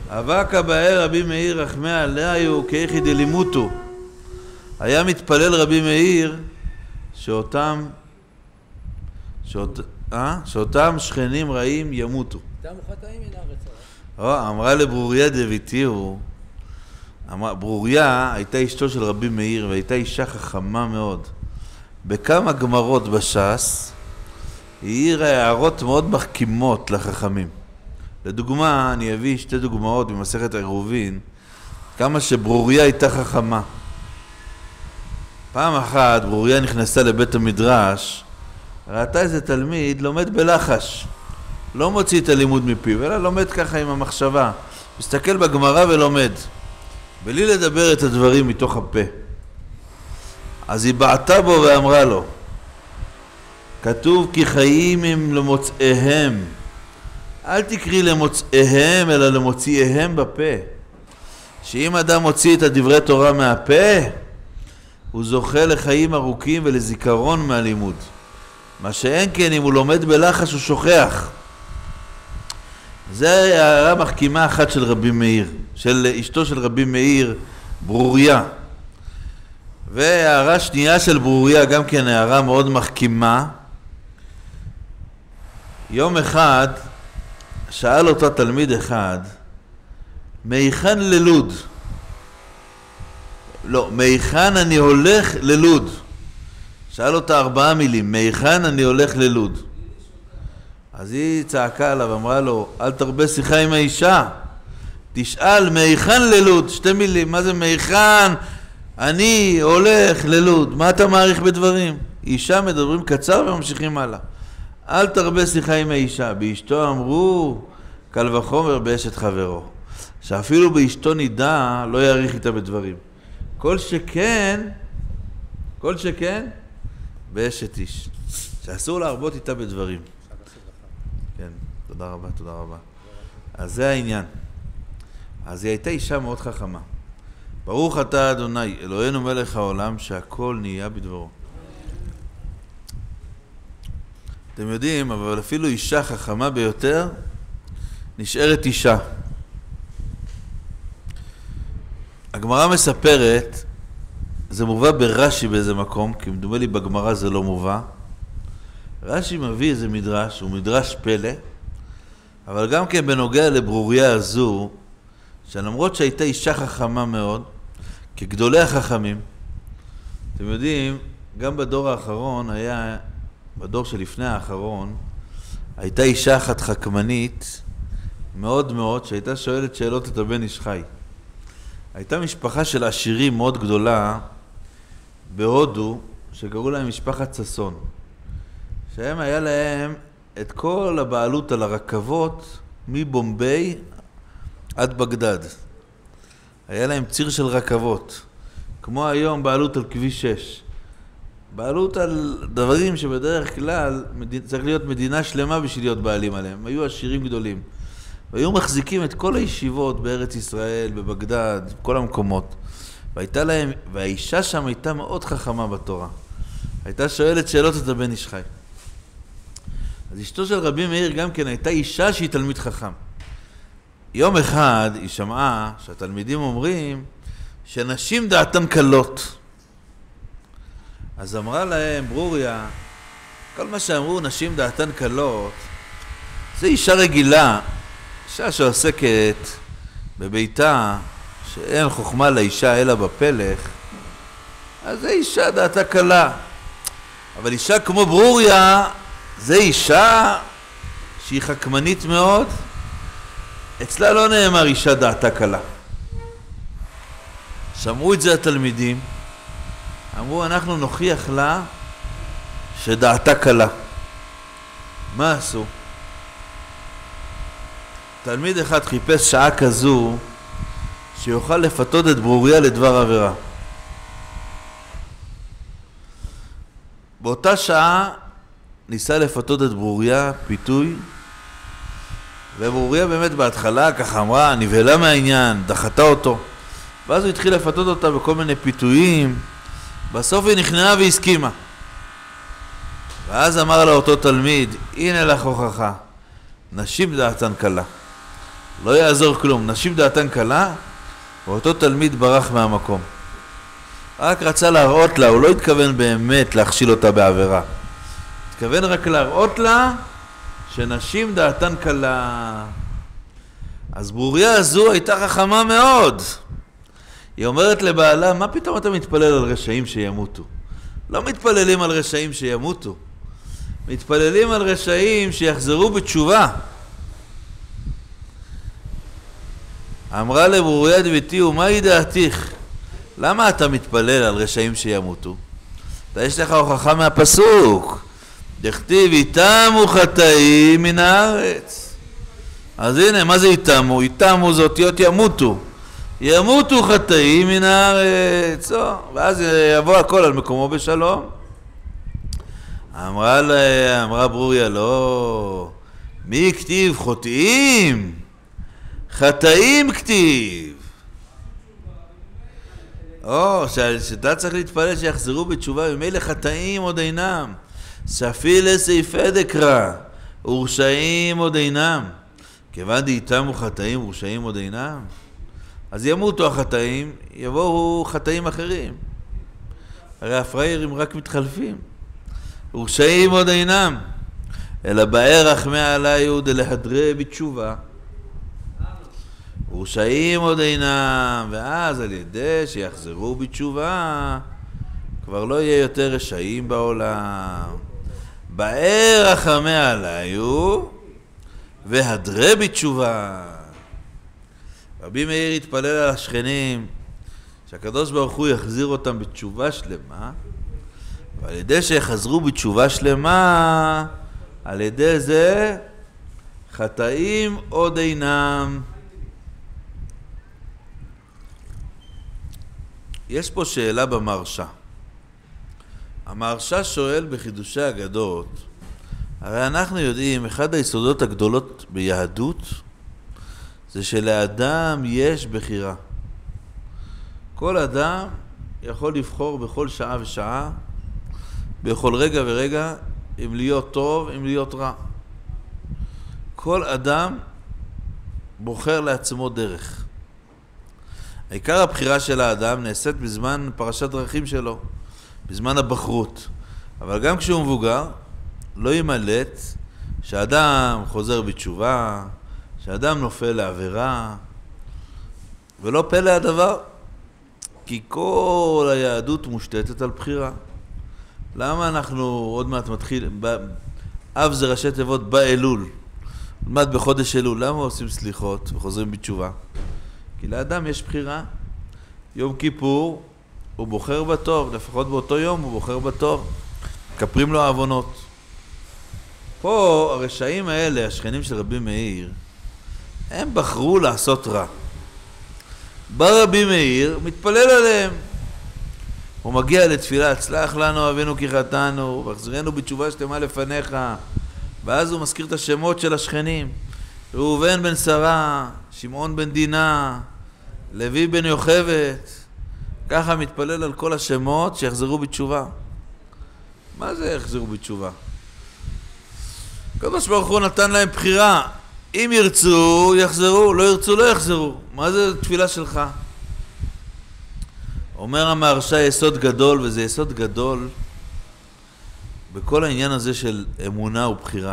אבקה באר רבי מאיר רחמי עליו כאיכי דלימותו. היה מתפלל רבי מאיר שאותם שכנים רעים ימותו. אמרה לברוריה דביתיהו, ברוריה הייתה אשתו של רבי מאיר והייתה אישה חכמה מאוד. בכמה גמרות בש"ס היא העירה הערות מאוד מחכימות לחכמים. לדוגמה, אני אביא שתי דוגמאות במסכת עירובין, כמה שברוריה הייתה חכמה. פעם אחת ברוריה נכנסה לבית המדרש, ראתה איזה תלמיד לומד בלחש, לא מוציא את הלימוד מפיו, אלא לומד ככה עם המחשבה, מסתכל בגמרא ולומד, בלי לדבר את הדברים מתוך הפה. אז היא בעטה בו ואמרה לו, כתוב כי חיים הם למוצאיהם, אל תקריא למוצאיהם אלא למוציאיהם בפה. שאם אדם מוציא את הדברי תורה מהפה, הוא זוכה לחיים ארוכים ולזיכרון מהלימוד. מה שאין כן, אם הוא לומד בלחש הוא שוכח. זה הערה מחכימה אחת של רבי מאיר, של אשתו של רבי מאיר, ברוריה. והערה שנייה של ברוריה, גם כן הערה מאוד מחכימה. יום אחד שאל אותה תלמיד אחד, מהיכן ללוד? לא, מהיכן אני הולך ללוד? שאל אותה 4 מילים, מהיכן אני הולך ללוד? אז היא צעקה עליו, אמרה לו, אל תרבה שיחה עם האישה, תשאל מהיכן ללוד? 2 מילים, מה זה מהיכן אני הולך ללוד? מה אתה מעריך בדברים? אישה מדברים קצר וממשיכים הלאה. אל תרבה שיחה עם האישה. באשתו אמרו, קל וחומר באשת חברו. שאפילו באשתו נידע, לא יעריך איתה בדברים. כל שכן, באשת איש. שאסור להרבות איתה בדברים. כן, תודה רבה. אז זה העניין. אז היא הייתה אישה מאוד חכמה. ברוך אתה אדוני, אלוהינו מלך העולם, שהכל נהיה בדברו. אתם יודעים, אבל אפילו אישה חכמה ביותר נשארת אישה. הגמרא מספרת, זה מובא ברש"י באיזה מקום, כי מדומה לי בגמרא זה לא מובא. רש"י מביא איזה מדרש, הוא מדרש פלא, אבל גם כן בנוגע לברוריה הזו, שלמרות שהייתה אישה חכמה מאוד, כגדולי החכמים, אתם יודעים, גם בדור האחרון היה, בדור שלפני האחרון, הייתה אישה אחת חכמנית מאוד מאוד, שהייתה שואלת שאלות את הבן איש חי. הייתה משפחה של עשירים מאוד גדולה בהודו, שקראו להם משפחת ססון, שהם היה להם את כל הבעלות על הרכבות מבומביי עד בגדד. היה להם ציר של רכבות, כמו היום בעלות על כביש 6. בעלות על דברים שבדרך כלל צריך להיות מדינה שלמה בשביל להיות בעלים עליהם. היו עשירים גדולים. והיו מחזיקים את כל הישיבות בארץ ישראל, בבגדד, בכל המקומות. והאישה שם הייתה מאוד חכמה בתורה. הייתה שואלת שאלות את הבן איש חי. אז אשתו של רבי מאיר גם כן הייתה אישה שהיא תלמיד חכם. יום אחד היא שמעה שהתלמידים אומרים שנשים דעתן קלות. אז אמרה להם ברוריה, כל מה שאמרו נשים דעתן קלות, זה אישה רגילה, אישה שעוסקת בביתה, שאין חוכמה לאישה אלא בפלך, אז זה אישה דעתה קלה. אבל אישה כמו ברוריה, זה אישה שהיא חכמנית מאוד, אצלה לא נאמר אישה דעתה קלה. שמעו את זה התלמידים, אמרו אנחנו נוכיח לה שדעתה קלה. מה עשו? תלמיד אחד חיפש שעה כזו שיוכל לפתות את ברוריה לדבר עבירה. באותה שעה ניסה לפתות את ברוריה פיתוי, וברוריה באמת בהתחלה ככה אמרה, נבהלה מהעניין, דחתה אותו, ואז הוא התחיל לפתות אותה בכל מיני פיתויים. בסוף היא נכנעה והסכימה. ואז אמר לה אותו תלמיד, הנה לך הוכחה, נשים דעתן קלה. לא יעזור כלום. נשים דעתן קלה, ואותו תלמיד ברח מהמקום. רק רצה להראות לה, הוא לא התכוון באמת להכשיל אותה בעבירה. התכוון רק להראות לה שנשים דעתן קלה. אז ברוריה הזו הייתה חכמה מאוד. היא אומרת לבעלה, מה פתאום אתה מתפלל על רשעים שימותו? לא מתפללים על רשעים שימותו. מתפללים על רשעים שיחזרו בתשובה. אמרה לברוריה דביתי, ומה דעתך? למה אתה מתפלל על רשעים שימותו? יש לך הוכחה מהפסוק. דכתיב, יתמו חטאים מן הארץ. אז הנה, מה זה יתמו? יתמו זה אותיות ימותו. ימותו חטאים מן הארץ. ואז יבוא הכל על מקומו בשלום. אמרה ברוריה, לא. מי כתיב חוטאים? חטאים כתיב. שאתה צריך להתפלל שיחזרו בתשובה, ממילא חטאים עוד אינם. ספי לסעיפי דקרא, ורשעים עוד אינם. כיוון דהיתמו חטאים ורשעים עוד אינם, אז ימותו החטאים, יבואו חטאים אחרים. הרי הפראיירים רק מתחלפים. ורשעים עוד אינם, אלא באר רחמי עליו דלהדרה בתשובה. ורשעים עוד אינם, ואז על ידי שיחזרו בתשובה, כבר לא יהיה יותר רשעים בעולם. באר רחמי עליו והדרה בתשובה. רבי מאיר התפלל על השכנים שהקדוש ברוך הוא יחזיר אותם בתשובה שלמה, ועל ידי שיחזרו בתשובה שלמה, על ידי זה חטאים עוד אינם. יש פה שאלה במרשה. המרשה שואל בחידושי אגדות, הרי אנחנו יודעים, אחד היסודות הגדולות ביהדות זה שלאדם יש בחירה. כל אדם יכול לבחור בכל שעה ושעה, בכל רגע ורגע, אם להיות טוב, אם להיות רע. כל אדם בוחר לעצמו דרך. העיקר הבחירה של האדם נעשית בזמן פרשת דרכים שלו, בזמן הבחרות. אבל גם כשהוא מבוגר, לא ימלט שאדם חוזר בתשובה, שאדם נופל לעבירה, ולא פלא הדבר, כי כל היהדות מושתתת על בחירה. למה אנחנו עוד מעט מתחיל, אב זה ראשי תיבות באלול, עוד מעט בחודש אלול, למה עושים סליחות וחוזרים בתשובה? כי לאדם יש בחירה. יום כיפור הוא בוחר בטוב, לפחות באותו יום הוא בוחר בטוב, כפרים לו העוונות. פה הרשעים האלה, השכנים של רבי מאיר, הם בחרו לעשות רע. בא רבי מאיר, מתפלל עליהם. הוא מגיע לתפילה, הצלח לנו אבינו כי חטאנו, והחזרנו בתשובה שלמה לפניך. ואז הוא מזכיר את השמות של השכנים. ראובן בן שרה, שמעון בן דינה, לוי בן יוכבת. ככה מתפלל על כל השמות שיחזרו בתשובה. מה זה יחזרו בתשובה? הקדוש ברוך הוא נתן להם בחירה. אם ירצו, יחזרו, לא ירצו, לא יחזרו. מה זה תפילה שלך? אומר המהרש"א יסוד גדול, וזה יסוד גדול בכל העניין הזה של אמונה ובחירה.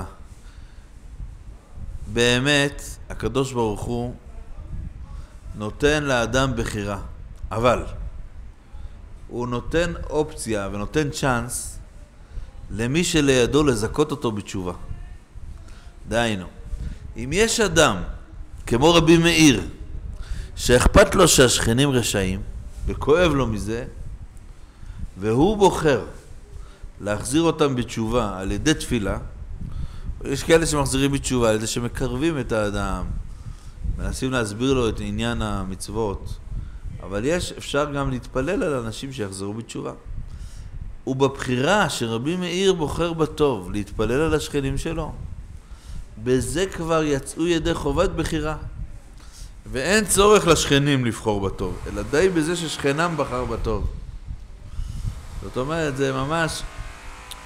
באמת, הקדוש ברוך הוא נותן לאדם בחירה, אבל הוא נותן אופציה ונותן צ'אנס למי שלידו לזכות אותו בתשובה. דהיינו, אם יש אדם כמו רבי מאיר שאכפת לו שהשכנים רשעים וכואב לו מזה, והוא בוחר להחזיר אותם בתשובה על ידי תפילה, יש כאלה שמחזירים בתשובה על ידי שמקרבים את האדם, מנסים להסביר לו את עניין המצוות, אבל אפשר גם להתפלל על אנשים שיחזרו בתשובה. ובבחירה שרבי מאיר בוחר בטוב להתפלל על השכנים שלו, בזה כבר יצאו ידי חובת בחירה. ואין צורך לשכנים לבחור בטוב, אלא די בזה ששכנם בחר בטוב. זאת אומרת, זה ממש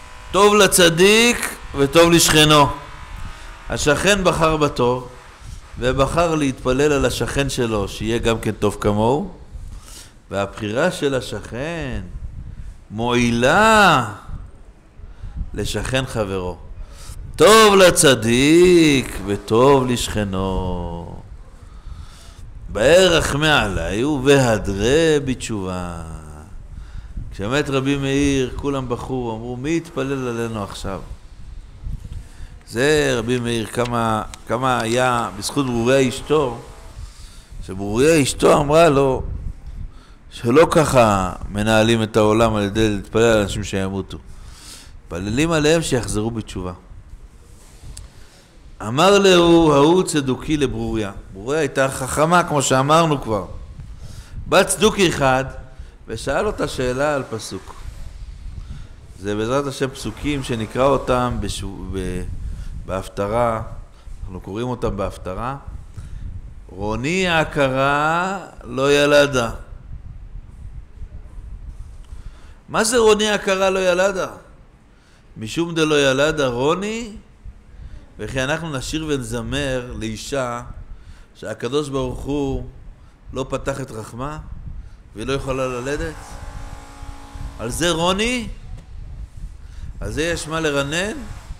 טוב לצדיק וטוב לשכנו. השכן בחר בטוב, ובחר להתפלל על השכן שלו, שיהיה גם כן טוב כמוהו, והבחירה של השכן מועילה לשכן חברו. טוב לצדיק וטוב לשכנו. באר רחמי עלי ובהדרה בתשובה. כשמת רבי מאיר, כולם בחרו, אמרו, מי יתפלל עלינו עכשיו? זה רבי מאיר, כמה היה בזכות ברוריה אשתו, שברוריה אשתו אמרה לו, שלא ככה מנהלים את העולם על ידי להתפלל על אנשים שימותו. מתפללים עליהם שיחזרו בתשובה. אמר לו, ההוא צדוקי לברוריה. ברוריה הייתה חכמה, כמו שאמרנו כבר. בא צדוקי אחד, ושאל אותה שאלה על פסוק. זה בעזרת השם פסוקים שנקרא אותם בהפטרה, אנחנו קוראים אותם בהפטרה. רוני העקרה לא ילדה. מה זה רוני העקרה לא ילדה? משום דלא ילדה רוני, וכי אנחנו נשיר ונזמר לאישה שהקדוש ברוך הוא לא פתח את רחמה והיא לא יכולה ללדת. על זה רוני? על זה יש מה לרנן?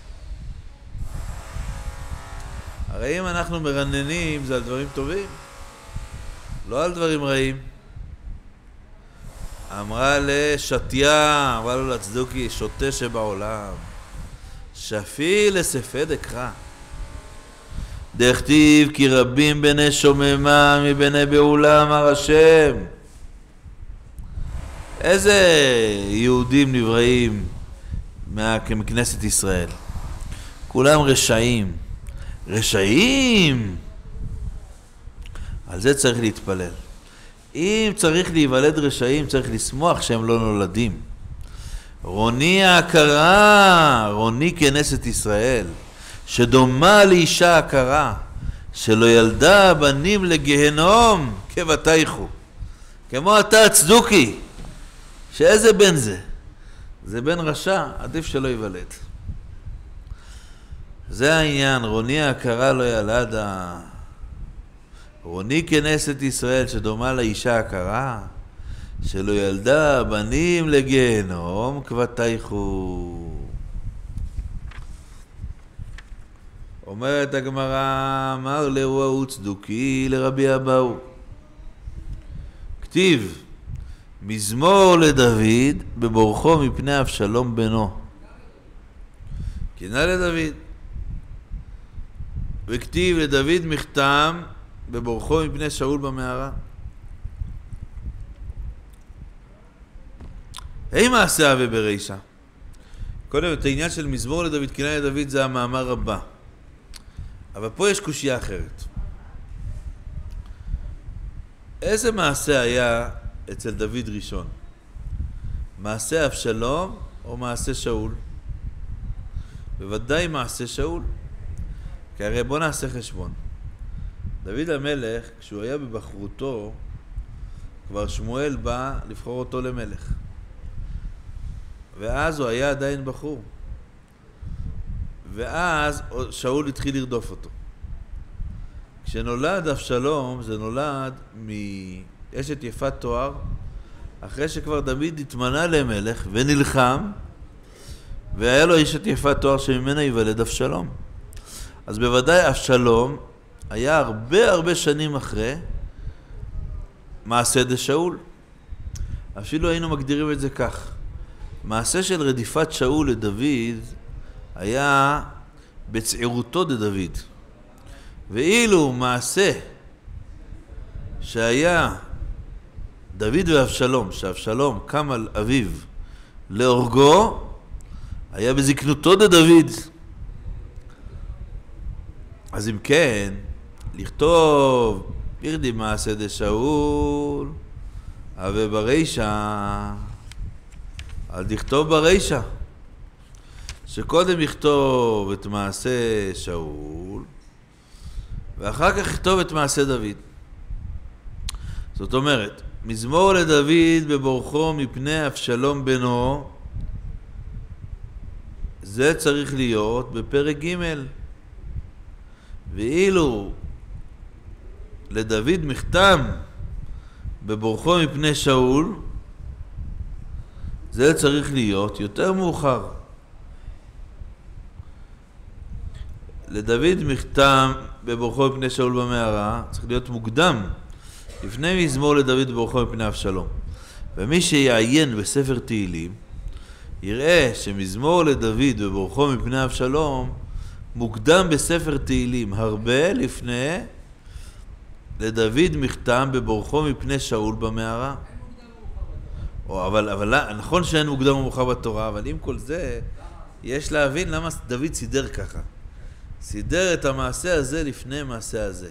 הרי אם אנחנו מרננים זה על דברים טובים, לא על דברים רעים. אמרה לשתיה, אמרה לו לצדוקי, שוטה שבעולם, שפי לספד אקרא. דכתיב כי רבים בני שוממה מבני בעולם אמר השם. איזה יהודים נבראים מכנסת ישראל? כולם רשעים. רשעים! על זה צריך להתפלל. אם צריך להיוולד רשעים, צריך לשמוח שהם לא נולדים. רוני ההכרה, רוני כנסת ישראל, שדומה לאישה הכרה, שלא ילדה בנים לגהנום כבתייכו. כמו אתה הצדוקי, שאיזה בן זה? זה בן רשע, עדיף שלא ייוולד. זה העניין, רוני ההכרה לא ילדה. רוני כנסת ישראל שדומה לאישה הכרה, שלא ילדה בנים לגיהנום כבתייכו. אומרת הגמרא, אמר לו ההוא צדוקי לרבי אבאו. כתיב, מזמור לדוד בבורכו מפני אבשלום בנו. קינא לדוד. וכתיב לדוד מכתם בבורכו מפני שאול במערה. היי מעשה אבי ברישה. קודם את העניין של מזמור לדוד, קינא לדוד, זה המאמר הבא. אבל פה יש קושיה אחרת. איזה מעשה היה אצל דוד ראשון? מעשה אבשלום או מעשה שאול? בוודאי מעשה שאול. כי הרי בוא נעשה חשבון. דוד המלך, כשהוא היה בבחרותו, כבר שמואל בא לבחור אותו למלך. ואז הוא היה עדיין בחור. ואז שאול התחיל לרדוף אותו. כשנולד אבשלום, זה נולד מאשת יפת תואר, אחרי שכבר דוד התמנה למלך ונלחם, והיה לו אשת יפת תואר שממנה ייוולד אבשלום. אז בוודאי אבשלום היה הרבה שנים אחרי מעשה דשאול. אפילו היינו מגדירים את זה כך. מעשה של רדיפת שאול לדוד היה בצעירותו דוד. ואילו מעשה שהיה דוד ואבשלום, שאבשלום קם על אביו להורגו, היה בזקנותו דוד. אז אם כן, לכתוב ירדי מעשה דשאול, אבל ברישה, אל תכתוב ברישה. שקודם יכתוב את מעשה שאול, ואחר כך יכתוב את מעשה דוד. זאת אומרת, מזמור לדוד בבורכו מפני אבשלום בנו, זה צריך להיות בפרק ג'. ואילו לדוד מכתם בבורחו מפני שאול, זה צריך להיות יותר מאוחר. לדוד מכתם בבורחו מפני שאול במערה צריך להיות מוקדם, לפני מזמור לדוד בבורחו מפני אבשלום. ומי שיעיין בספר תהילים יראה שמזמור לדוד בבורחו מפני אבשלום מוקדם בספר תהילים הרבה לפני לדוד מכתם בבורחו מפני שאול במערה. אבל נכון שאין מוקדם ומאוחר בתורה, אבל עם כל זה יש להבין למה דוד סידר ככה. סידר את המעשה הזה לפני מעשה הזה.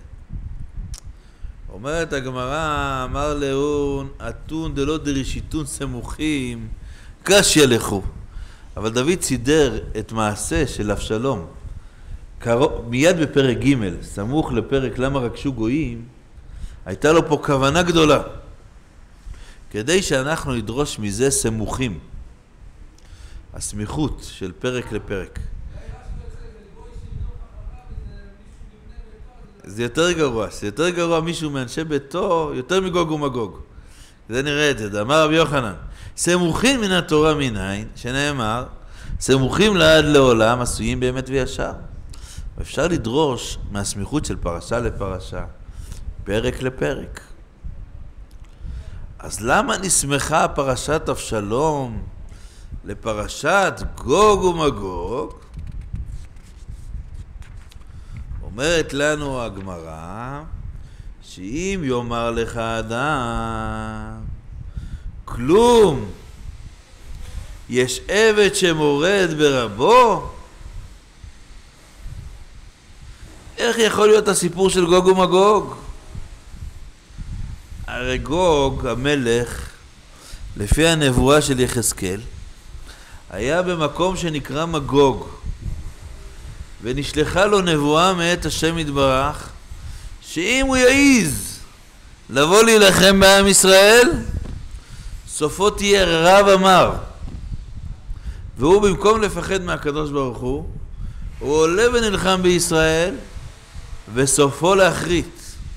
אומרת הגמרא, אמר לאון, אתון דלא דרישיתון סמוכים, קשיא לכו. אבל דוד סידר את מעשה של אבשלום מיד בפרק ג', סמוך לפרק למה רגשו גויים, הייתה לו פה כוונה גדולה. כדי שאנחנו נדרוש מזה סמוכים. הסמיכות של פרק לפרק. זה יותר גרוע. זה יותר גרוע מישהו מאנשי ביתו, יותר מגוג ומגוג. זה נראה את זה. אמר רבי יוחנן, סמוכים מן התורה מניין, שנאמר, סמוכים לעד לעולם, עשויים באמת וישר. ואפשר לדרוש מהסמיכות של פרשה לפרשה, פרק לפרק. אז למה נסמכה פרשת אבשלום לפרשת גוג ומגוג? אומרת לנו הגמרא, שאם יאמר לך אדם, כלום, יש עבד שמורד ברבו, איך יכול להיות הסיפור של גוג ומגוג? הרי גוג המלך, לפי הנבואה של יחזקאל, היה במקום שנקרא מגוג, ונשלחה לו נבואה מאת השם יתברך, שאם הוא יעיז לבוא להילחם בעם ישראל, סופו תהיה רב אמר. והוא במקום לפחד מהקדוש ברוך הוא עולה ונלחם בישראל, וסופו להחריט.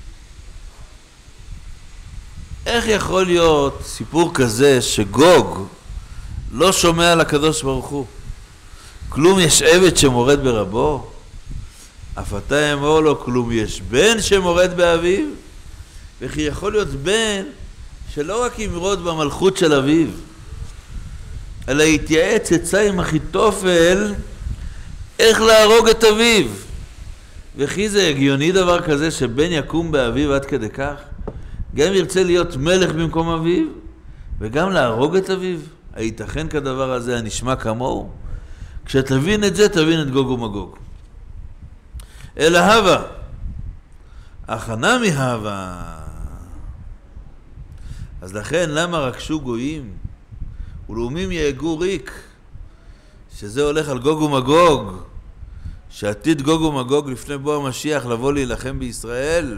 איך יכול להיות סיפור כזה שגוג לא שומע על הקדוש ברוך הוא? כלום יש עבד שמורד ברבו? אף אתה אמור לו, כלום יש בן שמורד באביו? וכי יכול להיות בן שלא רק ימרוד במלכות של אביו, אלא יתייעץ עצה עם אחיתופל איך להרוג את אביו. וכי זה הגיוני דבר כזה שבן יקום באביו עד כדי כך? גם ירצה להיות מלך במקום אביו, וגם להרוג את אביו? הייתכן כדבר הזה הנשמע כמוהו? כשתבין את זה, תבין את גוג ומגוג. אלא הווה, הכנה מהווה. אז לכן למה רגשו גויים ולאומים יהגו ריק, שזה הולך על גוג ומגוג, שעתיד גוג ומגוג לפני בוא המשיח לבוא להילחם בישראל?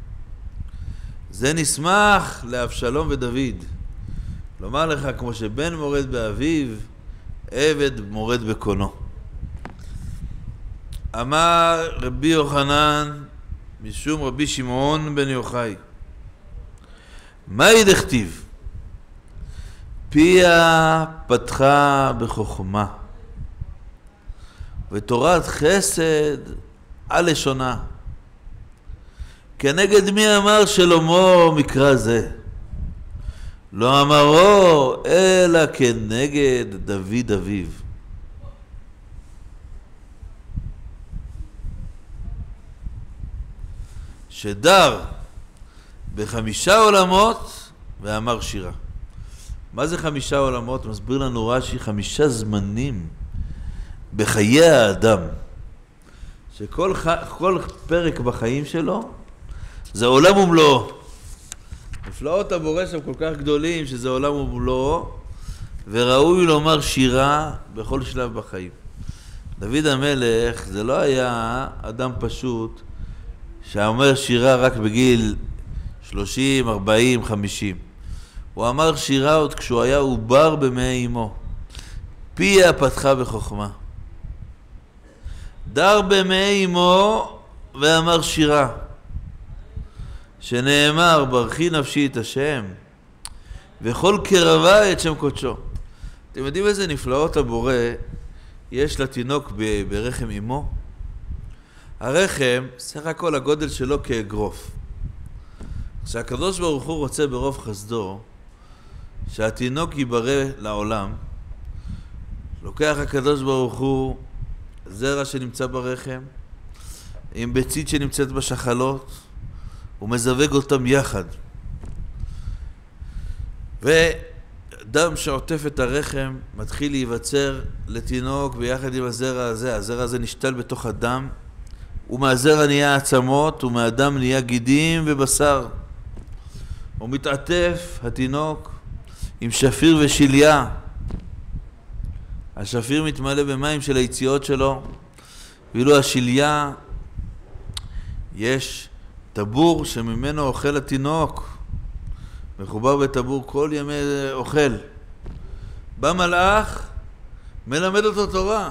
זה נשמח לאבשלום ודוד. לומר לך, כמו שבן מורד באביו, עבד מורד בקונו. אמר רבי יוחנן משום רבי שמעון בן יוחאי, מה ידכתיב? פיה פתחה בחוכמה, ותורת חסד על לשונה. כנגד מי אמר שלמה מקרא זה? לא אמרו אלא כנגד דוד אביו. שדר ב5 עולמות ואמר שירה. מה זה 5 עולמות? מסביר לנו רש"י 5 זמנים בחיי האדם, שכל פרק בחיים שלו זה עולם ומלואו. נפלאות הבורא שם כל כך גדולים שזה עולם ומלואו, וראוי לומר שירה בכל שלב בחיים. דוד המלך זה לא היה אדם פשוט שאומר שירה רק בגיל 30, 40, 50. הוא אמר שירה עוד כשהוא היה עובר במעי אמו. פיה פתחה בחוכמה. דר במעי אמו ואמר שירה. שנאמר ברכי נפשי את השם וכל קרבה את שם קודשו. אתם יודעים איזה נפלאות הבורא יש לתינוק ברחם אמו? הרחם, סך הכל הגודל שלו כאגרוף. כשהקדוש ברוך הוא רוצה ברוב חסדו שהתינוק ייברא לעולם, לוקח הקדוש ברוך הוא זרע שנמצא ברחם עם ביצית שנמצאת בשחלות, הוא מזווג אותם יחד, ודם שעוטף את הרחם מתחיל להיווצר לתינוק ביחד עם הזרע הזה. הזרע הזה נשתל בתוך הדם, ומהזרע נהיה עצמות, ומהדם נהיה גידים ובשר. הוא מתעטף התינוק עם שפיר ושליה. השפיר מתמלא במים של היציאות שלו, ואילו השליה יש טבור שממנו אוכל התינוק, מחובר בטבור כל ימי אוכל. בא מלאך, מלמד אותו תורה,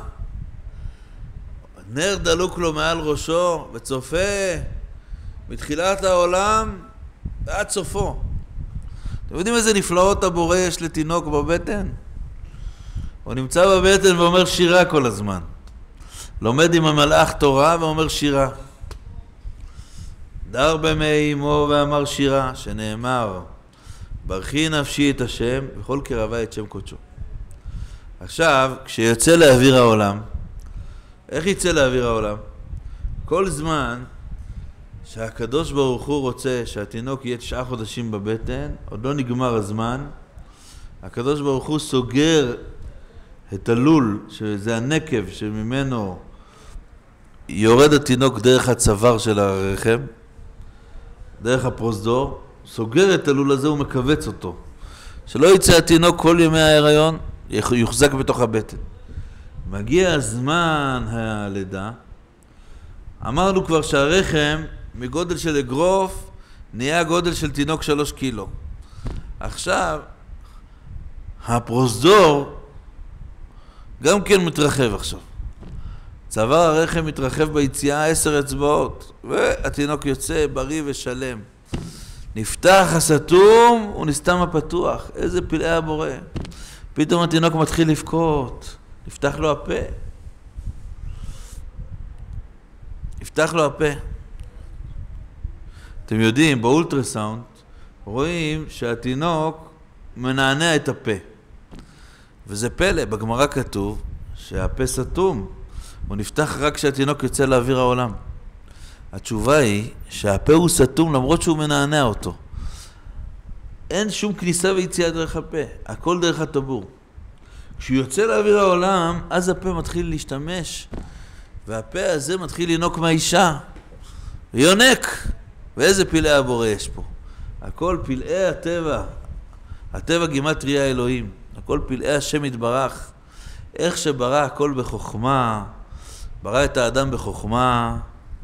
נר דלוק לו מעל ראשו וצופה מתחילת העולם ועד סופו. אתם יודעים איזה נפלאות הבורא יש לתינוק בבטן? הוא נמצא בבטן ואומר שירה כל הזמן, לומד עם המלאך תורה ואומר שירה. דר במי אמו ואמר שירה, שנאמר ברכי נפשי את השם וכל קרבה את שם קודשו. עכשיו, כשיוצא לאוויר העולם, איך יצא לאוויר העולם? כל זמן שהקדוש ברוך הוא רוצה שהתינוק יהיה 9 חודשים בבטן, עוד לא נגמר הזמן, הקדוש ברוך הוא סוגר את הלול, שזה הנקב שממנו יורד התינוק דרך הצוואר של הרחם, דרך הפרוזדור, סוגר את הלול הזה ומקבץ אותו, שלא יצא התינוק כל ימי ההיריון, יוחזק בתוך הבטן. מגיע הזמן הלידה, אמרנו כבר שהרחם מגודל של אגרוף נהיה גודל של תינוק 3 קילו. עכשיו הפרוזדור גם כן מתרחב עכשיו. צוואר הרחם מתרחב ביציאה 10 אצבעות, והתינוק יוצא בריא ושלם. נפתח הסתום ונסתם הפתוח. איזה פלאי הבורא. פתאום התינוק מתחיל לבכות, נפתח לו הפה. נפתח לו הפה. אתם יודעים, באולטרסאונד רואים שהתינוק מנענע את הפה. וזה פלא, בגמרא כתוב שהפה סתום, הוא נפתח רק כשהתינוק יוצא לאוויר העולם. התשובה היא שהפה הוא סתום למרות שהוא מנענע אותו. אין שום כניסה ויציאה דרך הפה, הכל דרך הטבור. כשהוא יוצא לאוויר העולם, אז הפה מתחיל להשתמש, והפה הזה מתחיל לנוק מהאישה, ויונק. ואיזה פלאי הבורא יש פה. הכל פלאי הטבע. הטבע גימטריה אלוהים. הכל פלאי השם יתברך. איך שברא הכל בחוכמה, ברא את האדם בחוכמה,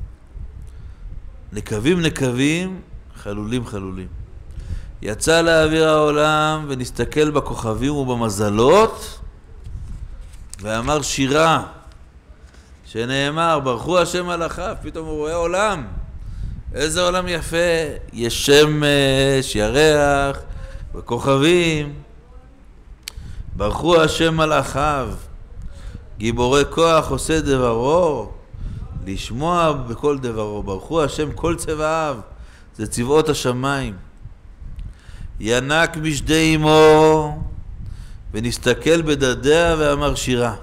נקבים נקבים, חלולים חלולים. יצא לאוויר העולם ונסתכל בכוכבים ובמזלות, ואמר שירה, שנאמר ברכו השם מלאכיו. פתאום הוא רואה עולם, איזה עולם יפה, יש שמש, ירח וכוכבים. ברכו השם מלאכיו, גיבורי כוח עושה דברו, לשמוע בכל דברו. ברכו השם כל צבעיו, זה צבעות השמיים. ינק משדי אמו ונסתכל בדדיה ואמר שירה.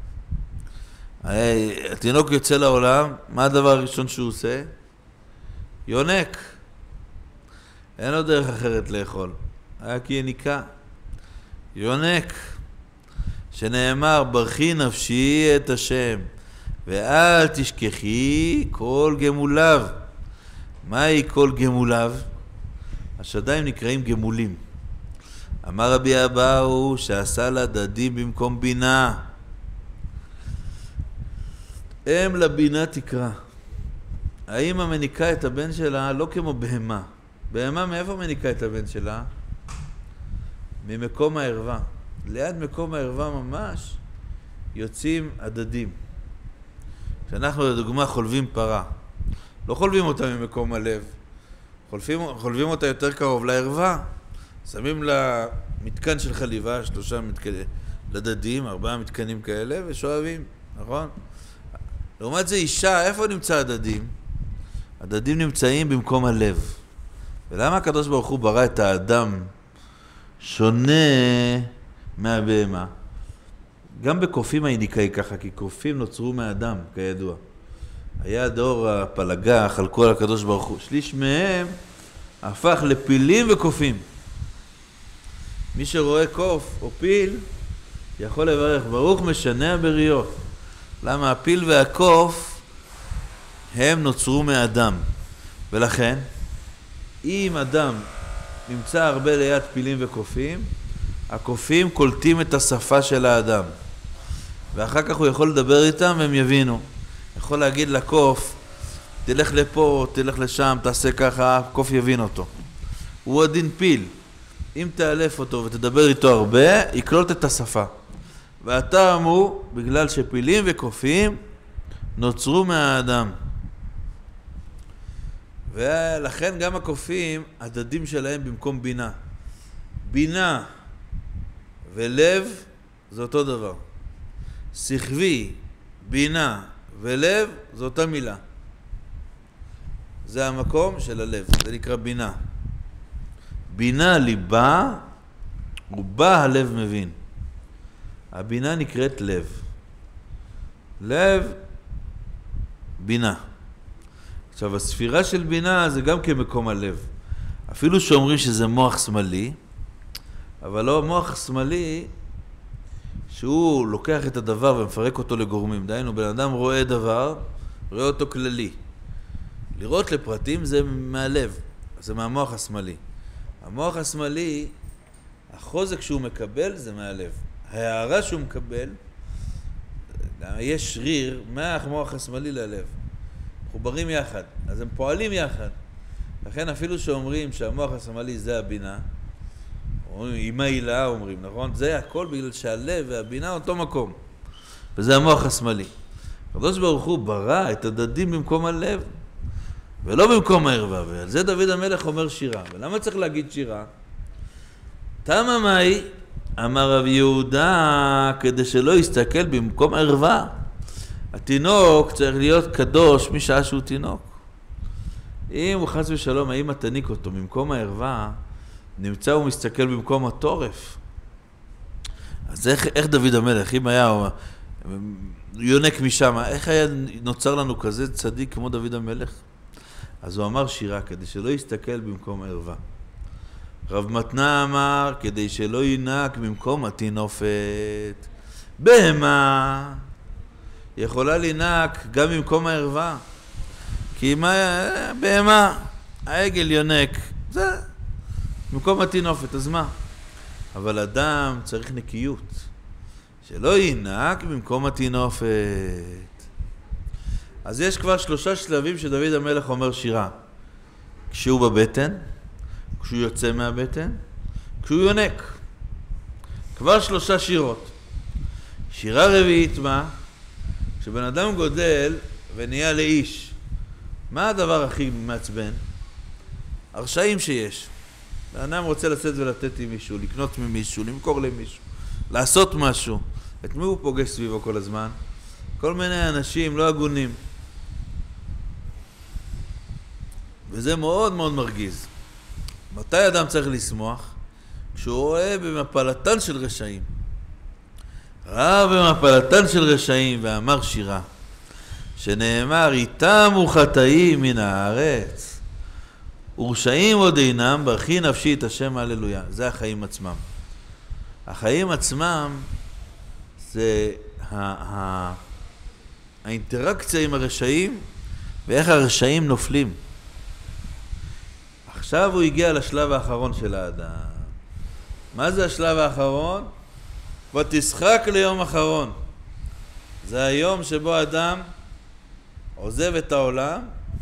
התינוק יוצא לעולם, מה הדבר הראשון שהוא עושה? יונק. אין לו דרך אחרת לאכול, היה כי יניקה. יונק, שנאמר ברכי נפשי את השם ואל תשכחי כל גמוליו. מהי כל גמוליו? השדיים נקראים גמולים. אמר רבי אבאו שעשה לה דדים במקום בינה. אם לבינה תקרא. האמא מניקה את הבן שלה לא כמו בהמה. בהמה מאיפה מניקה את הבן שלה? ממקום הערווה. ליד מקום הערווה ממש יוצאים הדדים. כשאנחנו לדוגמה חולבים פרה, לא חולבים אותה ממקום הלב. חולבים אותה יותר קרוב לערווה, שמים לה מתקן של חליבה, 3 לדדים, 4 מתקנים כאלה, ושואבים, נכון? לעומת זה אישה, איפה נמצא הדדים? הדדים נמצאים במקום הלב. ולמה הקדוש ברוך הוא ברא את האדם שונה מהבהמה? גם בקופים האיניקאי ככה, כי קופים נוצרו מהאדם, כידוע. היה דור הפלגה, חלקו על הקדוש ברוך הוא. שליש מהם הפך לפילים וקופים. מי שרואה קוף או פיל, יכול לברך, ברוך משנה הבריות. למה הפיל והקוף הם נוצרו מאדם. ולכן, אם אדם נמצא הרבה ליד פילים וקופים, הקופים קולטים את השפה של האדם. ואחר כך הוא יכול לדבר איתם והם יבינו. יכול להגיד לקוף, תלך לפה, תלך לשם, תעשה ככה, הקוף יבין אותו. הוא עדין פיל. אם תאלף אותו ותדבר איתו הרבה, יקלוט את השפה. והטעם הוא בגלל שפילים וקופים נוצרו מהאדם. ולכן גם הקופים, הדדים שלהם במקום בינה. בינה ולב זה אותו דבר. שכבי, בינה ולב זה אותה מילה. זה המקום של הלב, זה נקרא בינה. בינה ליבה, ובה הלב מבין. הבינה נקראת לב. לב, בינה. עכשיו, הספירה של בינה זה גם כמקום הלב. אפילו שאומרים שזה מוח שמאלי, אבל לא מוח שמאלי שהוא לוקח את הדבר ומפרק אותו לגורמים. דהיינו, בן אדם רואה דבר, רואה אותו כללי. לראות לפרטים זה מהלב, זה מהמוח השמאלי. המוח השמאלי, החוזק שהוא מקבל זה מהלב. ההערה שהוא מקבל, יש שריר מהמוח השמאלי ללב. מחוברים יחד, אז הם פועלים יחד. לכן אפילו שאומרים שהמוח השמאלי זה הבינה, אומרים, אימה הילה אומרים, נכון? זה הכל בגלל שהלב והבינה אותו מקום. וזה המוח השמאלי. הקדוש ברוך הוא ברא את הדדים במקום הלב, ולא במקום הערווה. ועל זה דוד המלך אומר שירה. ולמה צריך להגיד שירה? תמה מאי, אמר רב יהודה, כדי שלא יסתכל במקום הערווה. התינוק צריך להיות קדוש משעה שהוא תינוק. אם הוא חס ושלום, האמא תניק אותו במקום הערווה, נמצא הוא מסתכל במקום התורף. אז איך דוד המלך, אם היה יונק משם, איך היה נוצר לנו כזה צדיק כמו דוד המלך? אז הוא אמר שירה, כדי שלא יסתכל במקום ערווה. רב מתנה אמר, כדי שלא ינק במקום התינופת. בהמה יכולה לנק גם במקום הערווה. כי בהמה, העגל יונק, זה במקום התינופת, אז מה? אבל אדם צריך נקיות, שלא ינק במקום התינופת. אז יש כבר 3 שלבים שדוד המלך אומר שירה. כשהוא בבטן, כשהוא יוצא מהבטן, כשהוא יונק. כבר 3 שירות. שירה רביעית מה? כשבן אדם גודל ונהיה לאיש, מה הדבר הכי מעצבן? הרשעים שיש. בן אדם רוצה לצאת ולתת עם מישהו, לקנות ממישהו, למכור למישהו, לעשות משהו. את מי הוא פוגש סביבו כל הזמן? כל מיני אנשים לא הגונים. וזה מאוד מאוד מרגיז. מתי אדם צריך לשמוח? כשהוא רואה במפלתן של רשעים. ראה במפלתן של רשעים ואמר שירה, שנאמר, איתם וחטאים מן הארץ, ורשעים עוד אינם, ברכי נפשי את השם הללויה. זה החיים עצמם. החיים עצמם זה האינטראקציה עם הרשעים, ואיך הרשעים נופלים. עכשיו הוא הגיע לשלב האחרון של האדם. מה זה השלב האחרון? ותשחק ליום אחרון. זה היום שבו אדם עוזב את העולם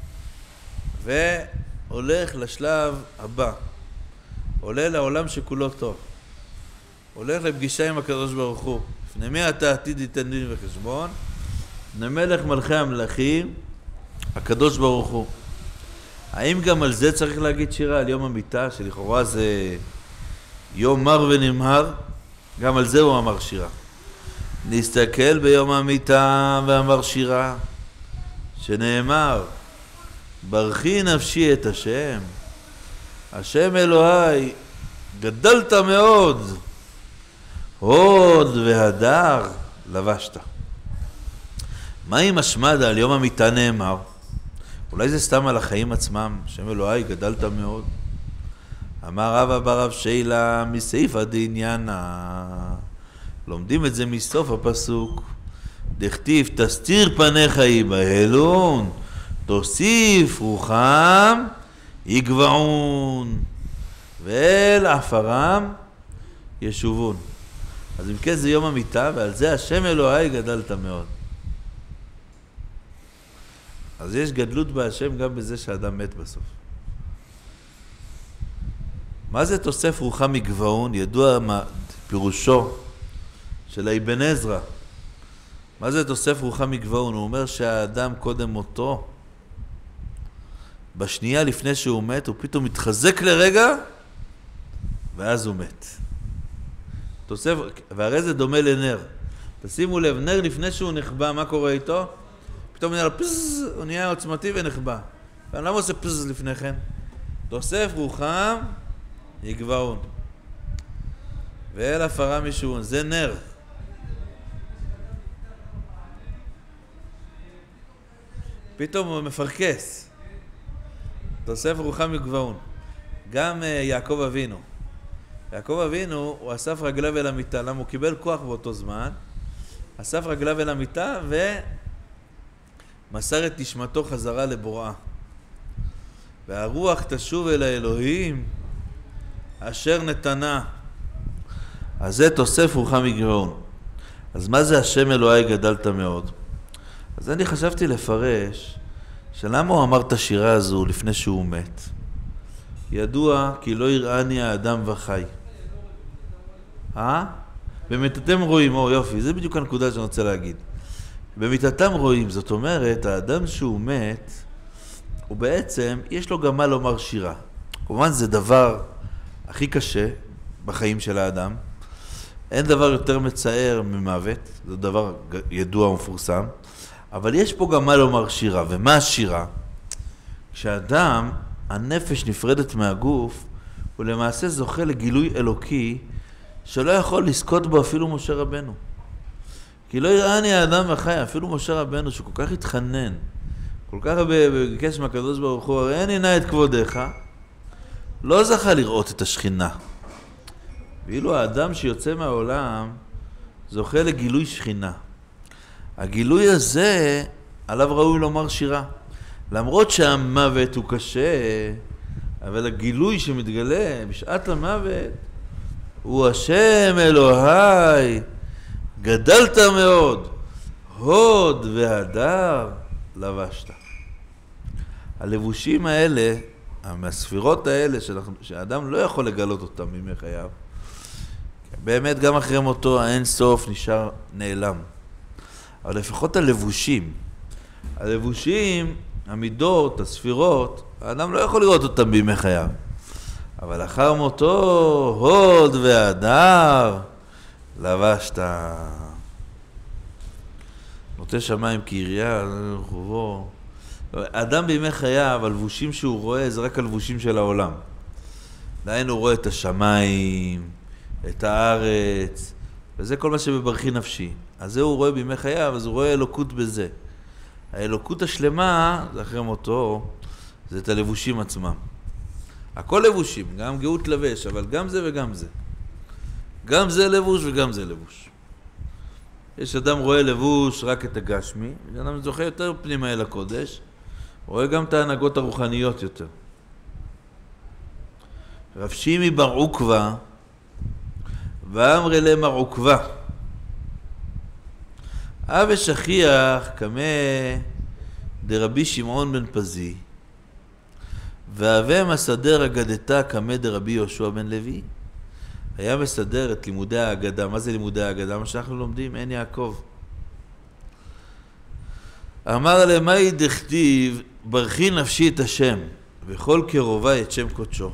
והולך לשלב הבא. עולה לעולם שכולו טוב. הולך לפגישה עם הקדוש ברוך הוא. לפני מי אתה עתיד ייתן דין וחשבון? לפני מלך מלכי המלכים, הקדוש ברוך הוא. האם גם על זה צריך להגיד שירה, על יום המיטה, שלכאורה זה יום מר ונמהר? גם על זה הוא אמר שירה. נסתכל ביום המיטה ואמר שירה, שנאמר, ברכי נפשי את השם, השם אלוהי, גדלת מאוד, הוד והדר לבשת. מה אם השמד על יום המיטה נאמר? אולי זה סתם על החיים עצמם, השם אלוהי, גדלת מאוד. אמר רבא בר רב שיילה מסעיפא דעניינה, לומדים את זה מסוף הפסוק, דכתיב תסתיר פניך ייבהלון, תוסיף רוחם יגבעון, ואל עפרם ישובון. אז אם כן זה יום המיטה, ועל זה השם אלוהי גדלת מאוד. אז יש גדלות בהשם גם בזה שאדם מת בסוף. מה זה תוסף רוחם מגבעון? ידוע פירושו של אבן עזרא. מה זה תוסף רוחם מגבעון? הוא אומר שהאדם קודם מותו, בשנייה לפני שהוא מת, הוא פתאום מתחזק לרגע, ואז הוא מת. תוסף, והרי זה דומה לנר. תשימו לב, נר לפני שהוא נחבא, מה קורה איתו? פתאום נראה פז, הוא נהיה עוצמתי ונחבא. למה עושה פז לפני כן? תוסף רוחם יגבעון. ואל עפרם ישובון, זה נר. פתאום הוא מפרקס. תוסף רוחם יגבעון. גם יעקב אבינו. יעקב אבינו, הוא אסף רגליו אל המיטה, למה הוא קיבל כוח באותו זמן, אסף רגליו אל המיטה ומסר את נשמתו חזרה לבוראה. והרוח תשוב אל האלוהים אשר נתנה. אז זה תוסף רוחם יגבעון. אז מה זה השם אלוהי גדלת מאוד? אז אני חשבתי לפרש שלמה הוא אמר את השירה הזו לפני שהוא מת. ידוע כי לא יראני האדם וחי. במיטתם רואים, יופי, זה בדיוק הנקודה שאני רוצה להגיד. במיטתם רואים, זאת אומרת, האדם שהוא מת, הוא בעצם, יש לו גם מה לומר שירה. כמובן זה דבר הכי קשה בחיים של האדם. אין דבר יותר מצער ממוות, זה דבר ידוע ומפורסם. אבל יש פה גם מה לומר שירה. ומה השירה? כשאדם, הנפש נפרדת מהגוף, הוא למעשה זוכה לגילוי אלוקי שלא יכול לזכות בו אפילו משה רבנו. כי לא יראני האדם וחי, אפילו משה רבנו שכל כך התחנן, כל כך בקש מהקדוש ברוך הוא, הראני נא את כבודך, לא זכה לראות את השכינה. ואילו האדם שיוצא מהעולם זוכה לגילוי שכינה. הגילוי הזה עליו ראוי לומר שירה. למרות שהמוות הוא קשה, אבל הגילוי שמתגלה בשעת המוות הוא השם אלוהי, גדלת מאוד, הוד והדר לבשת. הלבושים האלה, מהספירות האלה שהאדם לא יכול לגלות אותם מימי חייו, באמת גם אחרי מותו האין סוף נשאר נעלם. אבל לפחות הלבושים, המידות, הספירות, האדם לא יכול לראות אותם בימי חייו. אבל אחר מותו, הוד והדר לבשת. נוטה שמיים כעירייה, רחובו. האדם בימי חייו, הלבושים שהוא רואה, זה רק הלבושים של העולם. דהיינו הוא רואה את השמיים, את הארץ, וזה כל מה שבברכי נפשי. אז זה הוא רואה בימי חייו, אז הוא רואה אלוקות בזה. האלוקות השלמה, זה אחרי מותו, זה את הלבושים עצמם. הכל לבושים, גם גאות לבש, אבל גם זה וגם זה. גם זה לבוש וגם זה לבוש. יש אדם רואה לבוש רק את הגשמי, אדם זוכה יותר פנימה אל הקודש, רואה גם את ההנהגות הרוחניות יותר. רב שימי בר עוקבא, ואמרי למר עוקבא, אבא שכיח כמה דרבי שמעון בן פזי, ואבה מסדר אגדתה כמה דרבי יהושע בן לוי. היה מסדר את לימודי האגדה. מה זה לימודי האגדה? מה שאנחנו לומדים, אין יעקב. אמר למאי דכתיב, ברכי נפשי את השם. וכל קרובה את שם קודשו.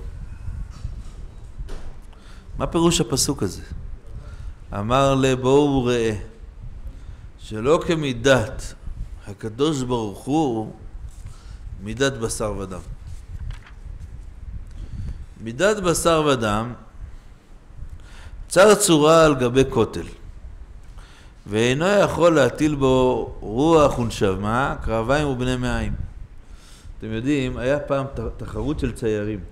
מה פירוש הפסוק הזה? אמר לבואו ראה, שלא כמידת הקדוש ברוך הוא מידת בשר ודם. מידת בשר ודם צר צורה על גבי כותל, ואינו יכול להטיל בו רוח ונשמה, קרביים ובני מעיים. אתם יודעים, היה פעם תחרות של ציירים.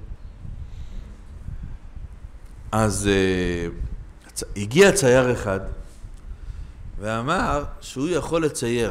אז הגיע צייר אחד ואמר שהוא יכול לצייר